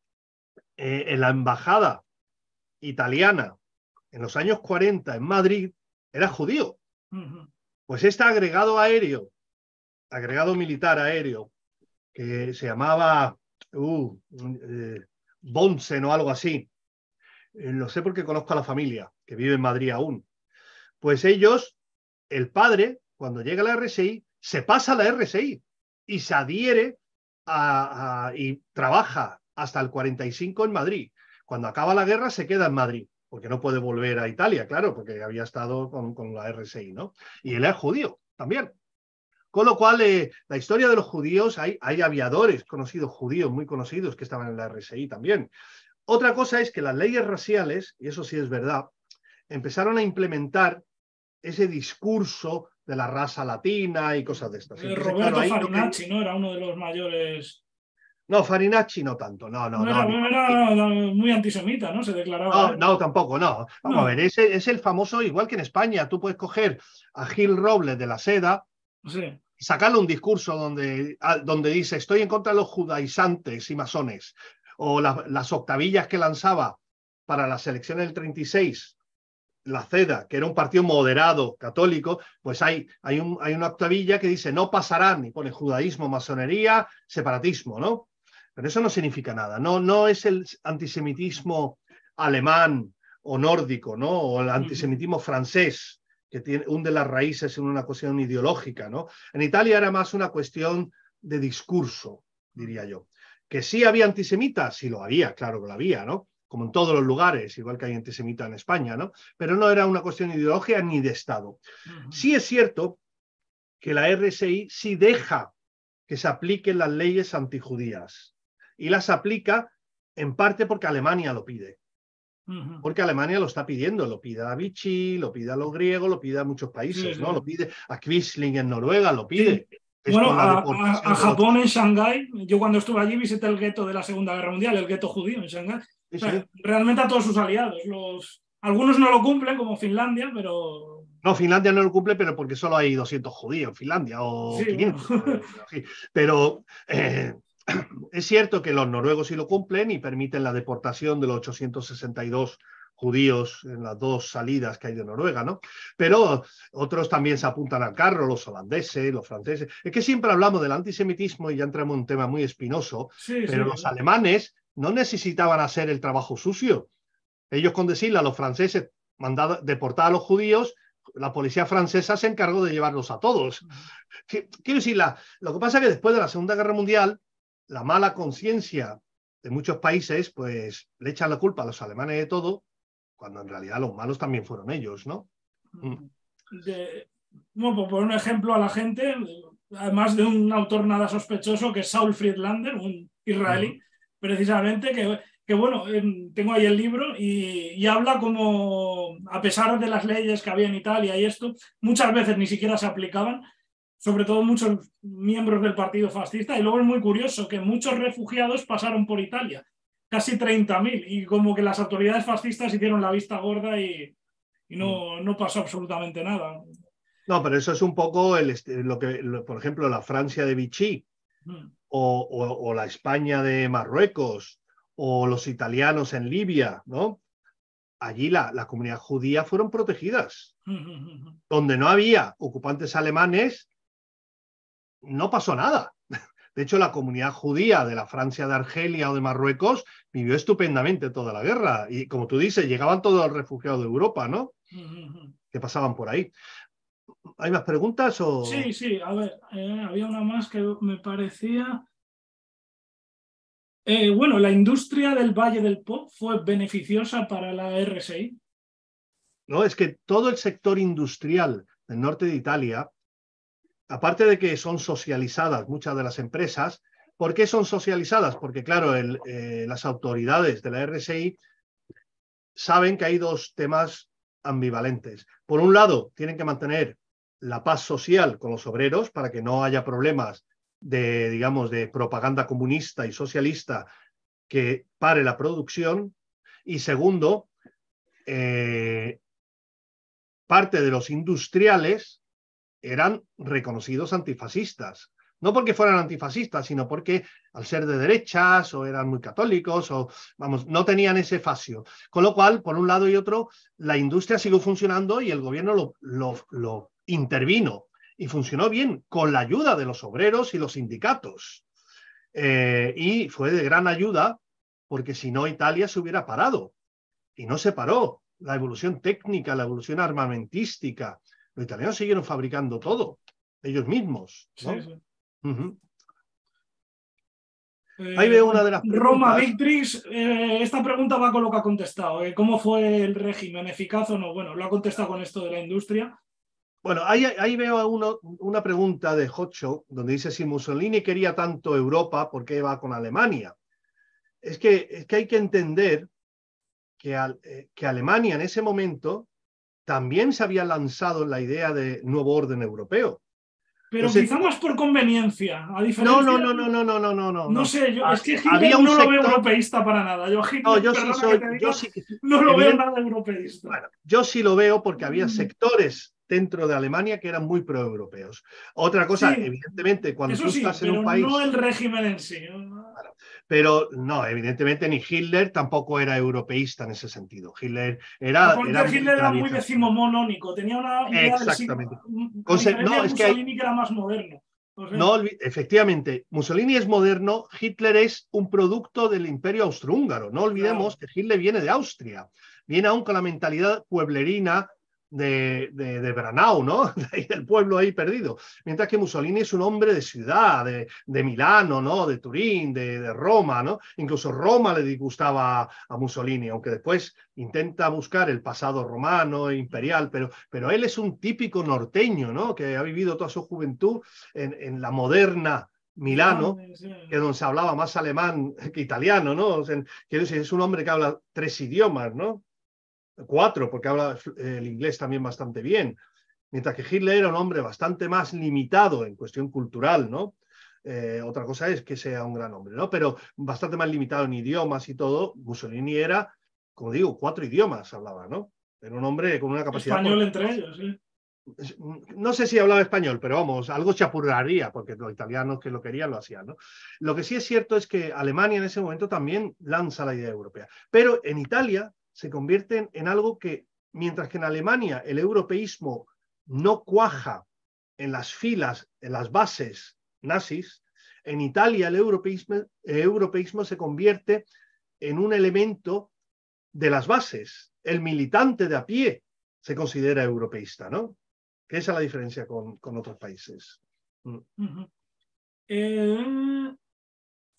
eh, en la embajada italiana en los años cuarenta en Madrid era judío. Uh-huh. Pues este agregado aéreo, agregado militar aéreo, que se llamaba uh, eh, Bonsen o algo así, eh, lo sé porque conozco a la familia, que vive en Madrid aún, pues ellos, el padre, cuando llega a la R S I, se pasa a la R S I y se adhiere a, a, y trabaja hasta el cuarenta y cinco en Madrid. Cuando acaba la guerra se queda en Madrid, porque no puede volver a Italia, claro, porque había estado con, con la R S I, ¿no? Y él es judío también. Con lo cual, eh, la historia de los judíos, hay, hay aviadores conocidos, judíos muy conocidos, que estaban en la R S I también. Otra cosa es que las leyes raciales, y eso sí es verdad, empezaron a implementar ese discurso de la raza latina y cosas de estas. Entonces, Roberto claro, Farinacci, que... ¿no? Era uno de los mayores... No, Farinacci no tanto, no, no. No era, no, era ni... muy antisemita, ¿no? Se declaraba. No, no, tampoco, no. Vamos no. a ver, es, es el famoso, igual que en España, tú puedes coger a Gil Robles de la Seda sí. y sacarle un discurso donde, donde dice estoy en contra de los judaizantes y masones, o la, las octavillas que lanzaba para las elecciones del treinta y seis, la Seda, que era un partido moderado, católico, pues hay, hay, un, hay una octavilla que dice no pasarán, y pone judaísmo, masonería, separatismo, ¿no? Pero eso no significa nada, no, no es el antisemitismo alemán o nórdico, ¿no? O el antisemitismo uh-huh. francés, que tiene, hunde las raíces en una cuestión ideológica, ¿no? En Italia era más una cuestión de discurso, diría yo. Que sí había antisemitas, sí lo había, claro que lo había, ¿no? Como en todos los lugares, igual que hay antisemita en España, ¿no? Pero no era una cuestión ideológica ni de Estado. Uh-huh. Sí es cierto que la R S I sí deja que se apliquen las leyes antijudías. Y las aplica en parte porque Alemania lo pide. Uh-huh. Porque Alemania lo está pidiendo, lo pide a Vichy, lo pide a los griegos, lo pide a muchos países, sí, sí. ¿no? Lo pide a Quisling en Noruega, lo pide. Sí. Bueno, a, a, a Japón los... en Shanghái, yo cuando estuve allí visité el gueto de la Segunda Guerra Mundial, el gueto judío en Shanghái. Sí, o sea, sí. Realmente a todos sus aliados. Los... Algunos no lo cumplen, como Finlandia, pero... No, Finlandia no lo cumple, pero porque solo hay doscientos judíos en Finlandia, o sí, quinientos. Bueno. Pero... Eh... Es cierto que los noruegos sí lo cumplen y permiten la deportación de los ochocientos sesenta y dos judíos en las dos salidas que hay de Noruega, ¿no? Pero otros también se apuntan al carro, los holandeses, los franceses. Es que siempre hablamos del antisemitismo y ya entramos en un tema muy espinoso, sí, pero sí, los sí. alemanes no necesitaban hacer el trabajo sucio. Ellos con decirle a los franceses, mandar, deportar a los judíos, la policía francesa se encargó de llevarlos a todos. Quiero decir, la, lo que pasa es que después de la Segunda Guerra Mundial, la mala conciencia de muchos países, pues le echan la culpa a los alemanes de todo, cuando en realidad los malos también fueron ellos, ¿no? De, bueno, por poner un ejemplo a la gente, además de un autor nada sospechoso, que es Saul Friedlander, un israelí, uh-huh. precisamente, que, que bueno, tengo ahí el libro y, y habla como, a pesar de las leyes que había en Italia y esto, muchas veces ni siquiera se aplicaban. sobre todo muchos miembros del partido fascista, y luego es muy curioso que muchos refugiados pasaron por Italia, casi treinta mil, y como que las autoridades fascistas hicieron la vista gorda y, y no, no pasó absolutamente nada. No, pero eso es un poco el, lo que, lo, por ejemplo, la Francia de Vichy, mm. o, o, o la España de Marruecos, o los italianos en Libia, ¿no? Allí la, la comunidad judía fueron protegidas. Donde no había ocupantes alemanes, no pasó nada. De hecho, la comunidad judía de la Francia de Argelia o de Marruecos vivió estupendamente toda la guerra. Y como tú dices, llegaban todos los refugiados de Europa, ¿no? Que pasaban por ahí. ¿Hay más preguntas? O... Sí, sí, a ver, eh, había una más que me parecía... Eh, bueno, la industria del Valle del Po fue beneficiosa para la R S I. No, es que todo el sector industrial del norte de Italia, aparte de que son socializadas muchas de las empresas, ¿por qué son socializadas? Porque, claro, el, eh, las autoridades de la R S I saben que hay dos temas ambivalentes. Por un lado, tienen que mantener la paz social con los obreros para que no haya problemas de, digamos, de propaganda comunista y socialista que pare la producción. Y segundo, eh, parte de los industriales eran reconocidos antifascistas. No porque fueran antifascistas, sino porque al ser de derechas o eran muy católicos o, vamos, no tenían ese fascio. Con lo cual, por un lado y otro, la industria siguió funcionando y el gobierno lo, lo, lo intervino. Y funcionó bien con la ayuda de los obreros y los sindicatos. Eh, y fue de gran ayuda porque si no Italia se hubiera parado. Y no se paró. La evolución técnica, la evolución armamentística. Los italianos siguieron fabricando todo, ellos mismos, ¿no? Sí, sí. Uh-huh. Eh, Ahí veo una de las preguntas. Roma Victrix, eh, esta pregunta va con lo que ha contestado. Eh, ¿Cómo fue el régimen? ¿Eficaz o no? Bueno, lo ha contestado con esto de la industria. Bueno, ahí, ahí veo uno, una pregunta de Jocho, donde dice si Mussolini quería tanto Europa, ¿por qué va con Alemania? Es que, es que hay que entender que, al, eh, que Alemania en ese momento también se había lanzado en la idea de nuevo orden europeo. Pero Entonces, quizá más por conveniencia, a diferencia... No, no, no, no, no, no, no, no. No sé, yo, ah, es que Hitler había un no sector... lo veo europeísta para nada. Yo Hitler, no, yo sí soy, que te diga, yo sí, no lo evident... veo nada europeísta. Bueno, yo sí lo veo porque había sectores dentro de Alemania que eran muy proeuropeos. Otra cosa, sí, evidentemente, cuando tú sí, estás en pero un país... no el régimen en sí. Bueno, pero no, evidentemente ni Hitler tampoco era europeísta en ese sentido. Hitler era... Porque era Hitler era muy decimonónico, tenía una idea Exactamente. del siglo... No, es que Mussolini hay... que era más moderno. Pues no, efectivamente, Mussolini es moderno, Hitler es un producto del imperio austrohúngaro. No olvidemos claro. que Hitler viene de Austria, viene aún con la mentalidad pueblerina de, de, de Branau, ¿no? Del pueblo ahí perdido. Mientras que Mussolini es un hombre de ciudad, de, de Milano, ¿no? De Turín, de, de Roma, ¿no? Incluso Roma le disgustaba a Mussolini, aunque después intenta buscar el pasado romano e imperial, pero, pero él es un típico norteño, ¿no? Que ha vivido toda su juventud en, en la moderna Milano, que donde se hablaba más alemán que italiano, ¿no? O sea, quiero decir, es un hombre que habla tres idiomas, ¿no? Cuatro, porque habla el inglés también bastante bien. Mientras que Hitler era un hombre bastante más limitado en cuestión cultural, ¿no? Eh, otra cosa es que sea un gran hombre, ¿no? Pero bastante más limitado en idiomas y todo. Mussolini era, como digo, cuatro idiomas hablaba, ¿no? Era un hombre con una capacidad... Español entre ellos, sí. No sé si hablaba español, pero vamos, algo chapurraría, porque los italianos que lo querían lo hacían, ¿no? Lo que sí es cierto es que Alemania en ese momento también lanza la idea europea. Pero en Italia se convierten en algo que, mientras que en Alemania el europeísmo no cuaja en las filas, en las bases nazis, en Italia el europeísmo, el europeísmo se convierte en un elemento de las bases. El militante de a pie se considera europeísta, ¿no? Que esa es la diferencia con, con otros países. Uh-huh. eh,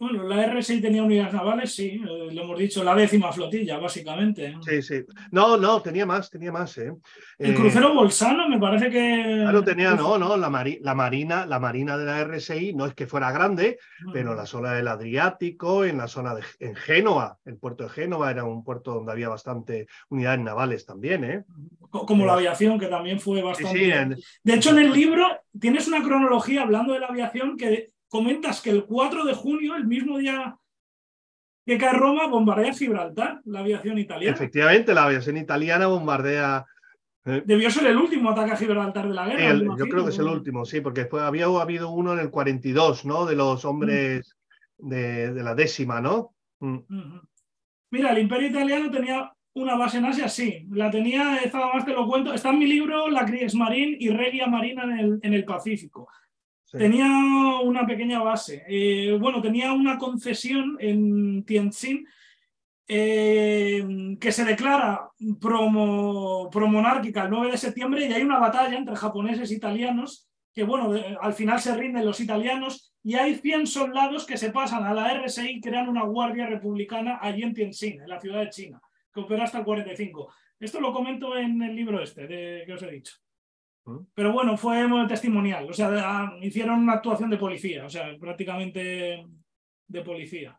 Bueno, la R S I tenía unidades navales, sí, eh, lo hemos dicho, la décima flotilla, básicamente. Sí, sí. No, no, tenía más, tenía más, ¿eh? El Eh, crucero Bolzano me parece que... Claro, tenía, no, no, la, mari, la, marina, la marina de la R S I no es que fuera grande, pero en la zona del Adriático, en la zona de en Génova, el puerto de Génova era un puerto donde había bastante unidades navales también, ¿eh? Como la Eh, aviación, que también fue sí, sí, bastante... en, De hecho, en el exactamente. libro tienes una cronología hablando de la aviación que comentas que el cuatro de junio, el mismo día que cae Roma, bombardea Gibraltar, la aviación italiana. Efectivamente, la aviación italiana bombardea. eh, Debió ser el último ataque a Gibraltar de la sí, guerra, me el- yo creo imagino. que es el último, sí, porque después había habido uno en el cuarenta y dos, ¿no? De los hombres de, de la décima, ¿no? Mm. Mira, el Imperio Italiano tenía una base en Asia, sí. La tenía, estaba más te lo cuento. Está en mi libro La Kriegsmarine y Regia Marina en el, en el Pacífico. Sí. Tenía una pequeña base. Eh, bueno, tenía una concesión en Tianjin eh, que se declara promo, promonárquica el nueve de septiembre y hay una batalla entre japoneses e italianos que, bueno, de, al final se rinden los italianos y hay cien soldados que se pasan a la R S I y crean una guardia republicana allí en Tianjin, en la ciudad de China, que opera hasta el cuarenta y cinco. Esto lo comento en el libro este de, que os he dicho. Pero bueno, fue muy testimonial, o sea, hicieron una actuación de policía, o sea, prácticamente de policía.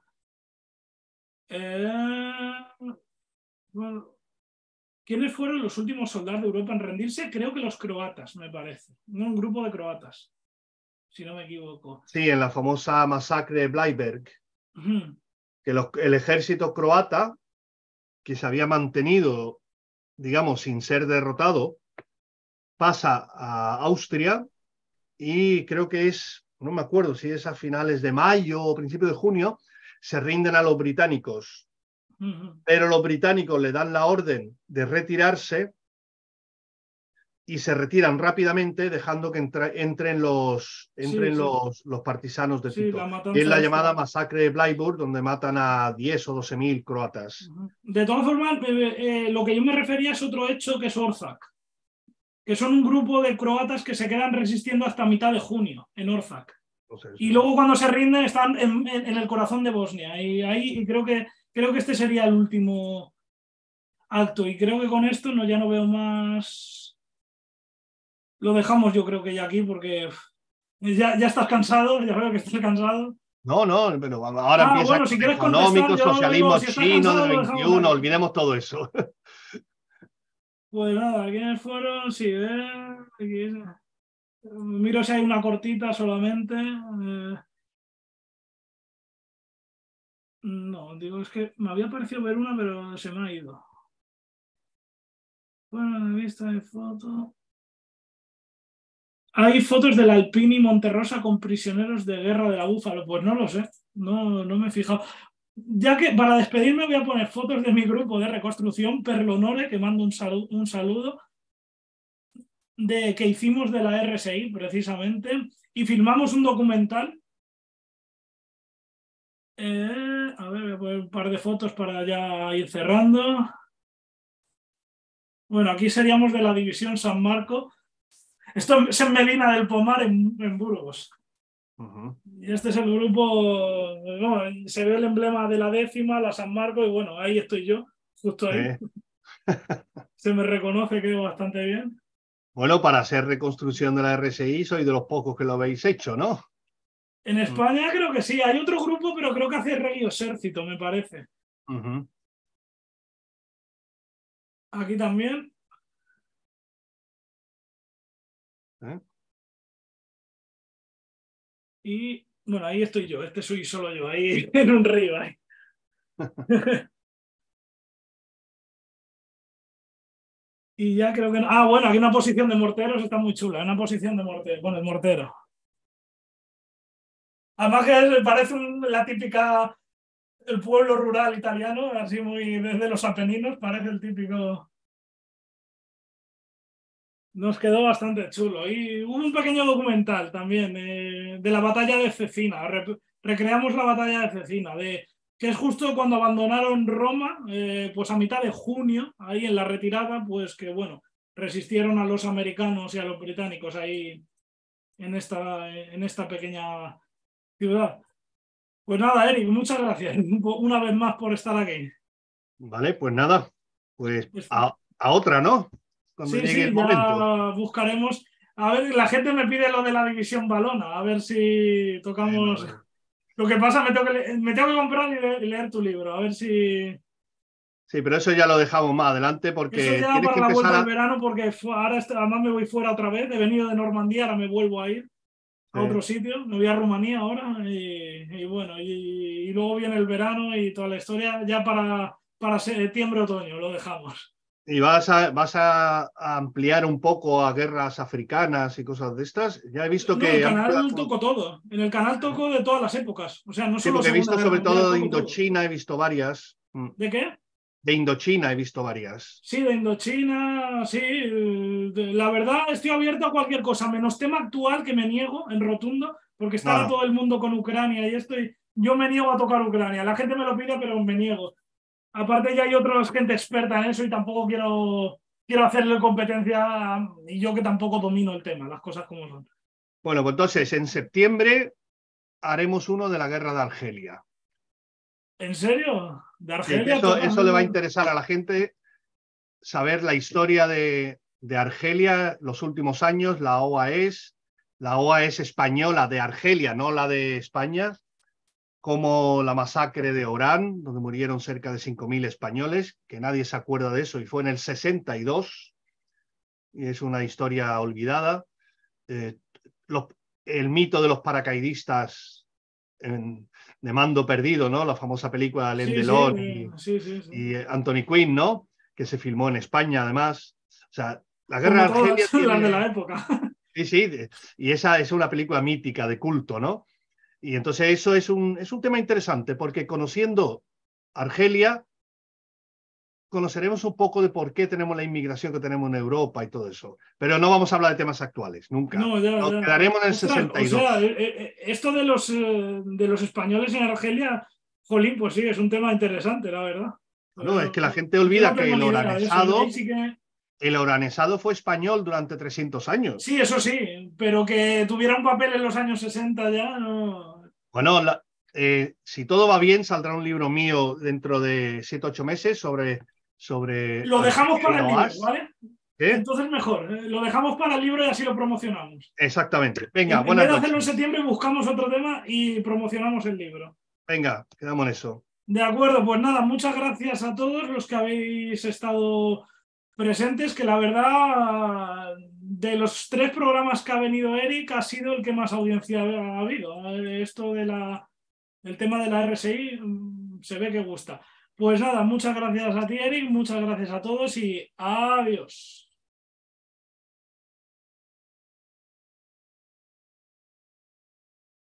Eh, bueno, ¿quiénes fueron los últimos soldados de Europa en rendirse? Creo que los croatas, me parece. Un grupo de croatas, si no me equivoco. Sí, en la famosa masacre de Bleiberg, Uh-huh. que los, el ejército croata, que se había mantenido, digamos, sin ser derrotado, pasa a Austria y creo que es, no me acuerdo si es a finales de mayo o principios de junio, se rinden a los británicos. Uh-huh. Pero los británicos le dan la orden de retirarse y se retiran rápidamente dejando que entre, entren, los, Sí, entren sí. los, los partisanos de Sí, Tito. la Y es matanza la esta. llamada masacre de Bleiburg, donde matan a diez o doce mil croatas. Uh-huh. De todas formas, eh, eh, lo que yo me refería es otro hecho que es Orzac, que son un grupo de croatas que se quedan resistiendo hasta mitad de junio en Orzac. Entonces, Y luego cuando se rinden están en, en, en el corazón de Bosnia. Y ahí y creo, que, creo que este sería el último acto. Y creo que con esto no, ya no veo más... Lo dejamos yo creo que ya aquí porque ya, ya estás cansado, ya veo que estás cansado. no, no, pero ahora Ah, empieza bueno, con si quieres contestar, económico, yo digo, socialismo si estás chino cansado del lo dejamos veintiuno, aquí. olvidemos todo eso. Pues nada, ¿quiénes fueron? Sí, eh, aquí es. Miro si hay una cortita solamente. Eh, no, digo, es que me había parecido ver una, pero se me ha ido. Bueno, de vista de foto. Hay fotos del Alpini Monterrosa con prisioneros de guerra de la Búfalo. Pues no lo sé, no, no me he fijado. Ya que para despedirme voy a poner fotos de mi grupo de reconstrucción, Perlonore, que mando un, saludo, un saludo, de que hicimos de la R S I precisamente, y filmamos un documental. Eh, a ver, voy a poner un par de fotos para ya ir cerrando. Bueno, aquí seríamos de la División San Marco. Esto es en Medina del Pomar, en, en Burgos. Uh-huh. Y este es el grupo, no, se ve el emblema de la décima, la San Marco, y bueno, ahí estoy yo, justo ahí. Sí. Se me reconoce, quedó bastante bien. Bueno, para hacer reconstrucción de la R S I soy de los pocos que lo habéis hecho, ¿no? En España creo que sí, hay otro grupo, pero creo que hace Rey Ejército, me parece. Uh-huh. Aquí también. ¿Eh? Y bueno, ahí estoy yo, este soy solo yo, ahí en un río. Ahí. Y ya creo que no. Ah, bueno, aquí una posición de morteros está muy chula, una posición de mortero, bueno, el mortero. Además que parece un, la típica, el pueblo rural italiano, así muy desde los Apeninos, parece el típico. Nos quedó bastante chulo. Y hubo un pequeño documental también eh, de la batalla de Cecina. Re recreamos la batalla de Cecina, de, que es justo cuando abandonaron Roma, eh, pues a mitad de junio, ahí en la retirada, pues que bueno, resistieron a los americanos y a los británicos ahí en esta, en esta pequeña ciudad. Pues nada, Eric, muchas gracias una vez más por estar aquí. Vale, pues nada, pues Pues, a, a otra, ¿no? Cuando sí, llegue el sí, momento. ya buscaremos. A ver, la gente me pide lo de la división balona, a ver si Bueno, tocamos. bueno. Lo que pasa, me tengo que, le- me tengo que comprar y leer, y leer tu libro, a ver si. Sí, pero eso ya lo dejamos más adelante Eso porque ya tienes para que la empezar vuelta del a... verano, porque fu- ahora est- además me voy fuera otra vez. He venido de Normandía, ahora me vuelvo a ir a eh, otro sitio. Me voy a Rumanía ahora y, y bueno, y, y luego viene el verano y toda la historia. Ya para, para septiembre, otoño, lo dejamos. y vas a, vas a, a ampliar un poco a guerras africanas y cosas de estas. Ya he visto No, el que amplias... canal toco todo. En el canal toco de todas las épocas. O sea, no Sí, solo porque he Segunda visto Guerra sobre Mundial, todo de toco todo. Indochina, he visto varias. Mm. ¿De qué? De Indochina he visto varias. Sí, de Indochina, sí. de- La verdad, estoy abierto a cualquier cosa, menos tema actual que me niego en rotundo, porque está No, ahora no. todo el mundo con Ucrania y estoy. Yo me niego a tocar Ucrania. La gente me lo pide, pero me niego. Aparte, ya hay otra gente experta en eso y tampoco quiero, quiero hacerle competencia y yo que tampoco domino el tema, las cosas como son. Bueno, pues entonces en septiembre haremos uno de la guerra de Argelia. ¿En serio? ¿De Sí, que Argelia eso, toca? eso le va a interesar a la gente saber la historia de, de Argelia, los últimos años, la O A E S, la O A E S española de Argelia, no la de España, como la masacre de Orán, donde murieron cerca de cinco mil españoles, que nadie se acuerda de eso, y fue en el sesenta y dos, y es una historia olvidada. Eh, los, el mito de los paracaidistas en, de Mando Perdido, ¿no? La famosa película de Alain Sí, sí, Delon eh, y, sí, sí, sí. y Anthony Quinn, ¿no? Que se filmó en España, además. O sea, la guerra Como de Argelia todas las de la tiene... época. Sí, sí, y esa es una película mítica de culto, ¿no? Y entonces eso es un, es un tema interesante, porque conociendo Argelia, conoceremos un poco de por qué tenemos la inmigración que tenemos en Europa y todo eso. Pero no vamos a hablar de temas actuales, nunca. No, ya, Nos ya. quedaremos en el Ostras, o sea, sesenta y dos. eh, eh, esto de los, eh, de los españoles en Argelia, jolín, pues sí, es un tema interesante, la verdad. No, es Pero que la gente yo no olvida que tengo el ni idea de eso. Yo ahí oranesado, sí que. el oranesado fue español durante trescientos Sí, años. eso sí, pero que tuviera un papel en los años sesenta ya, no. Bueno, la, eh, si todo va bien, saldrá un libro mío dentro de siete, ocho meses sobre, sobre Lo dejamos Argelia y para la el libro, O A S. ¿vale? ¿Eh? Entonces mejor, eh, lo dejamos para el libro y así lo promocionamos. Exactamente. Venga, En, en vez buenas de hacerlo en noches. septiembre, buscamos otro tema y promocionamos el libro. Venga, quedamos en eso. De acuerdo, pues nada, muchas gracias a todos los que habéis estado presentes, que la verdad, de los tres programas que ha venido Eric, ha sido el que más audiencia ha habido. Esto de la, el tema de la R S I mm, se ve que gusta. Pues nada, muchas gracias a ti, Eric, muchas gracias a todos y adiós.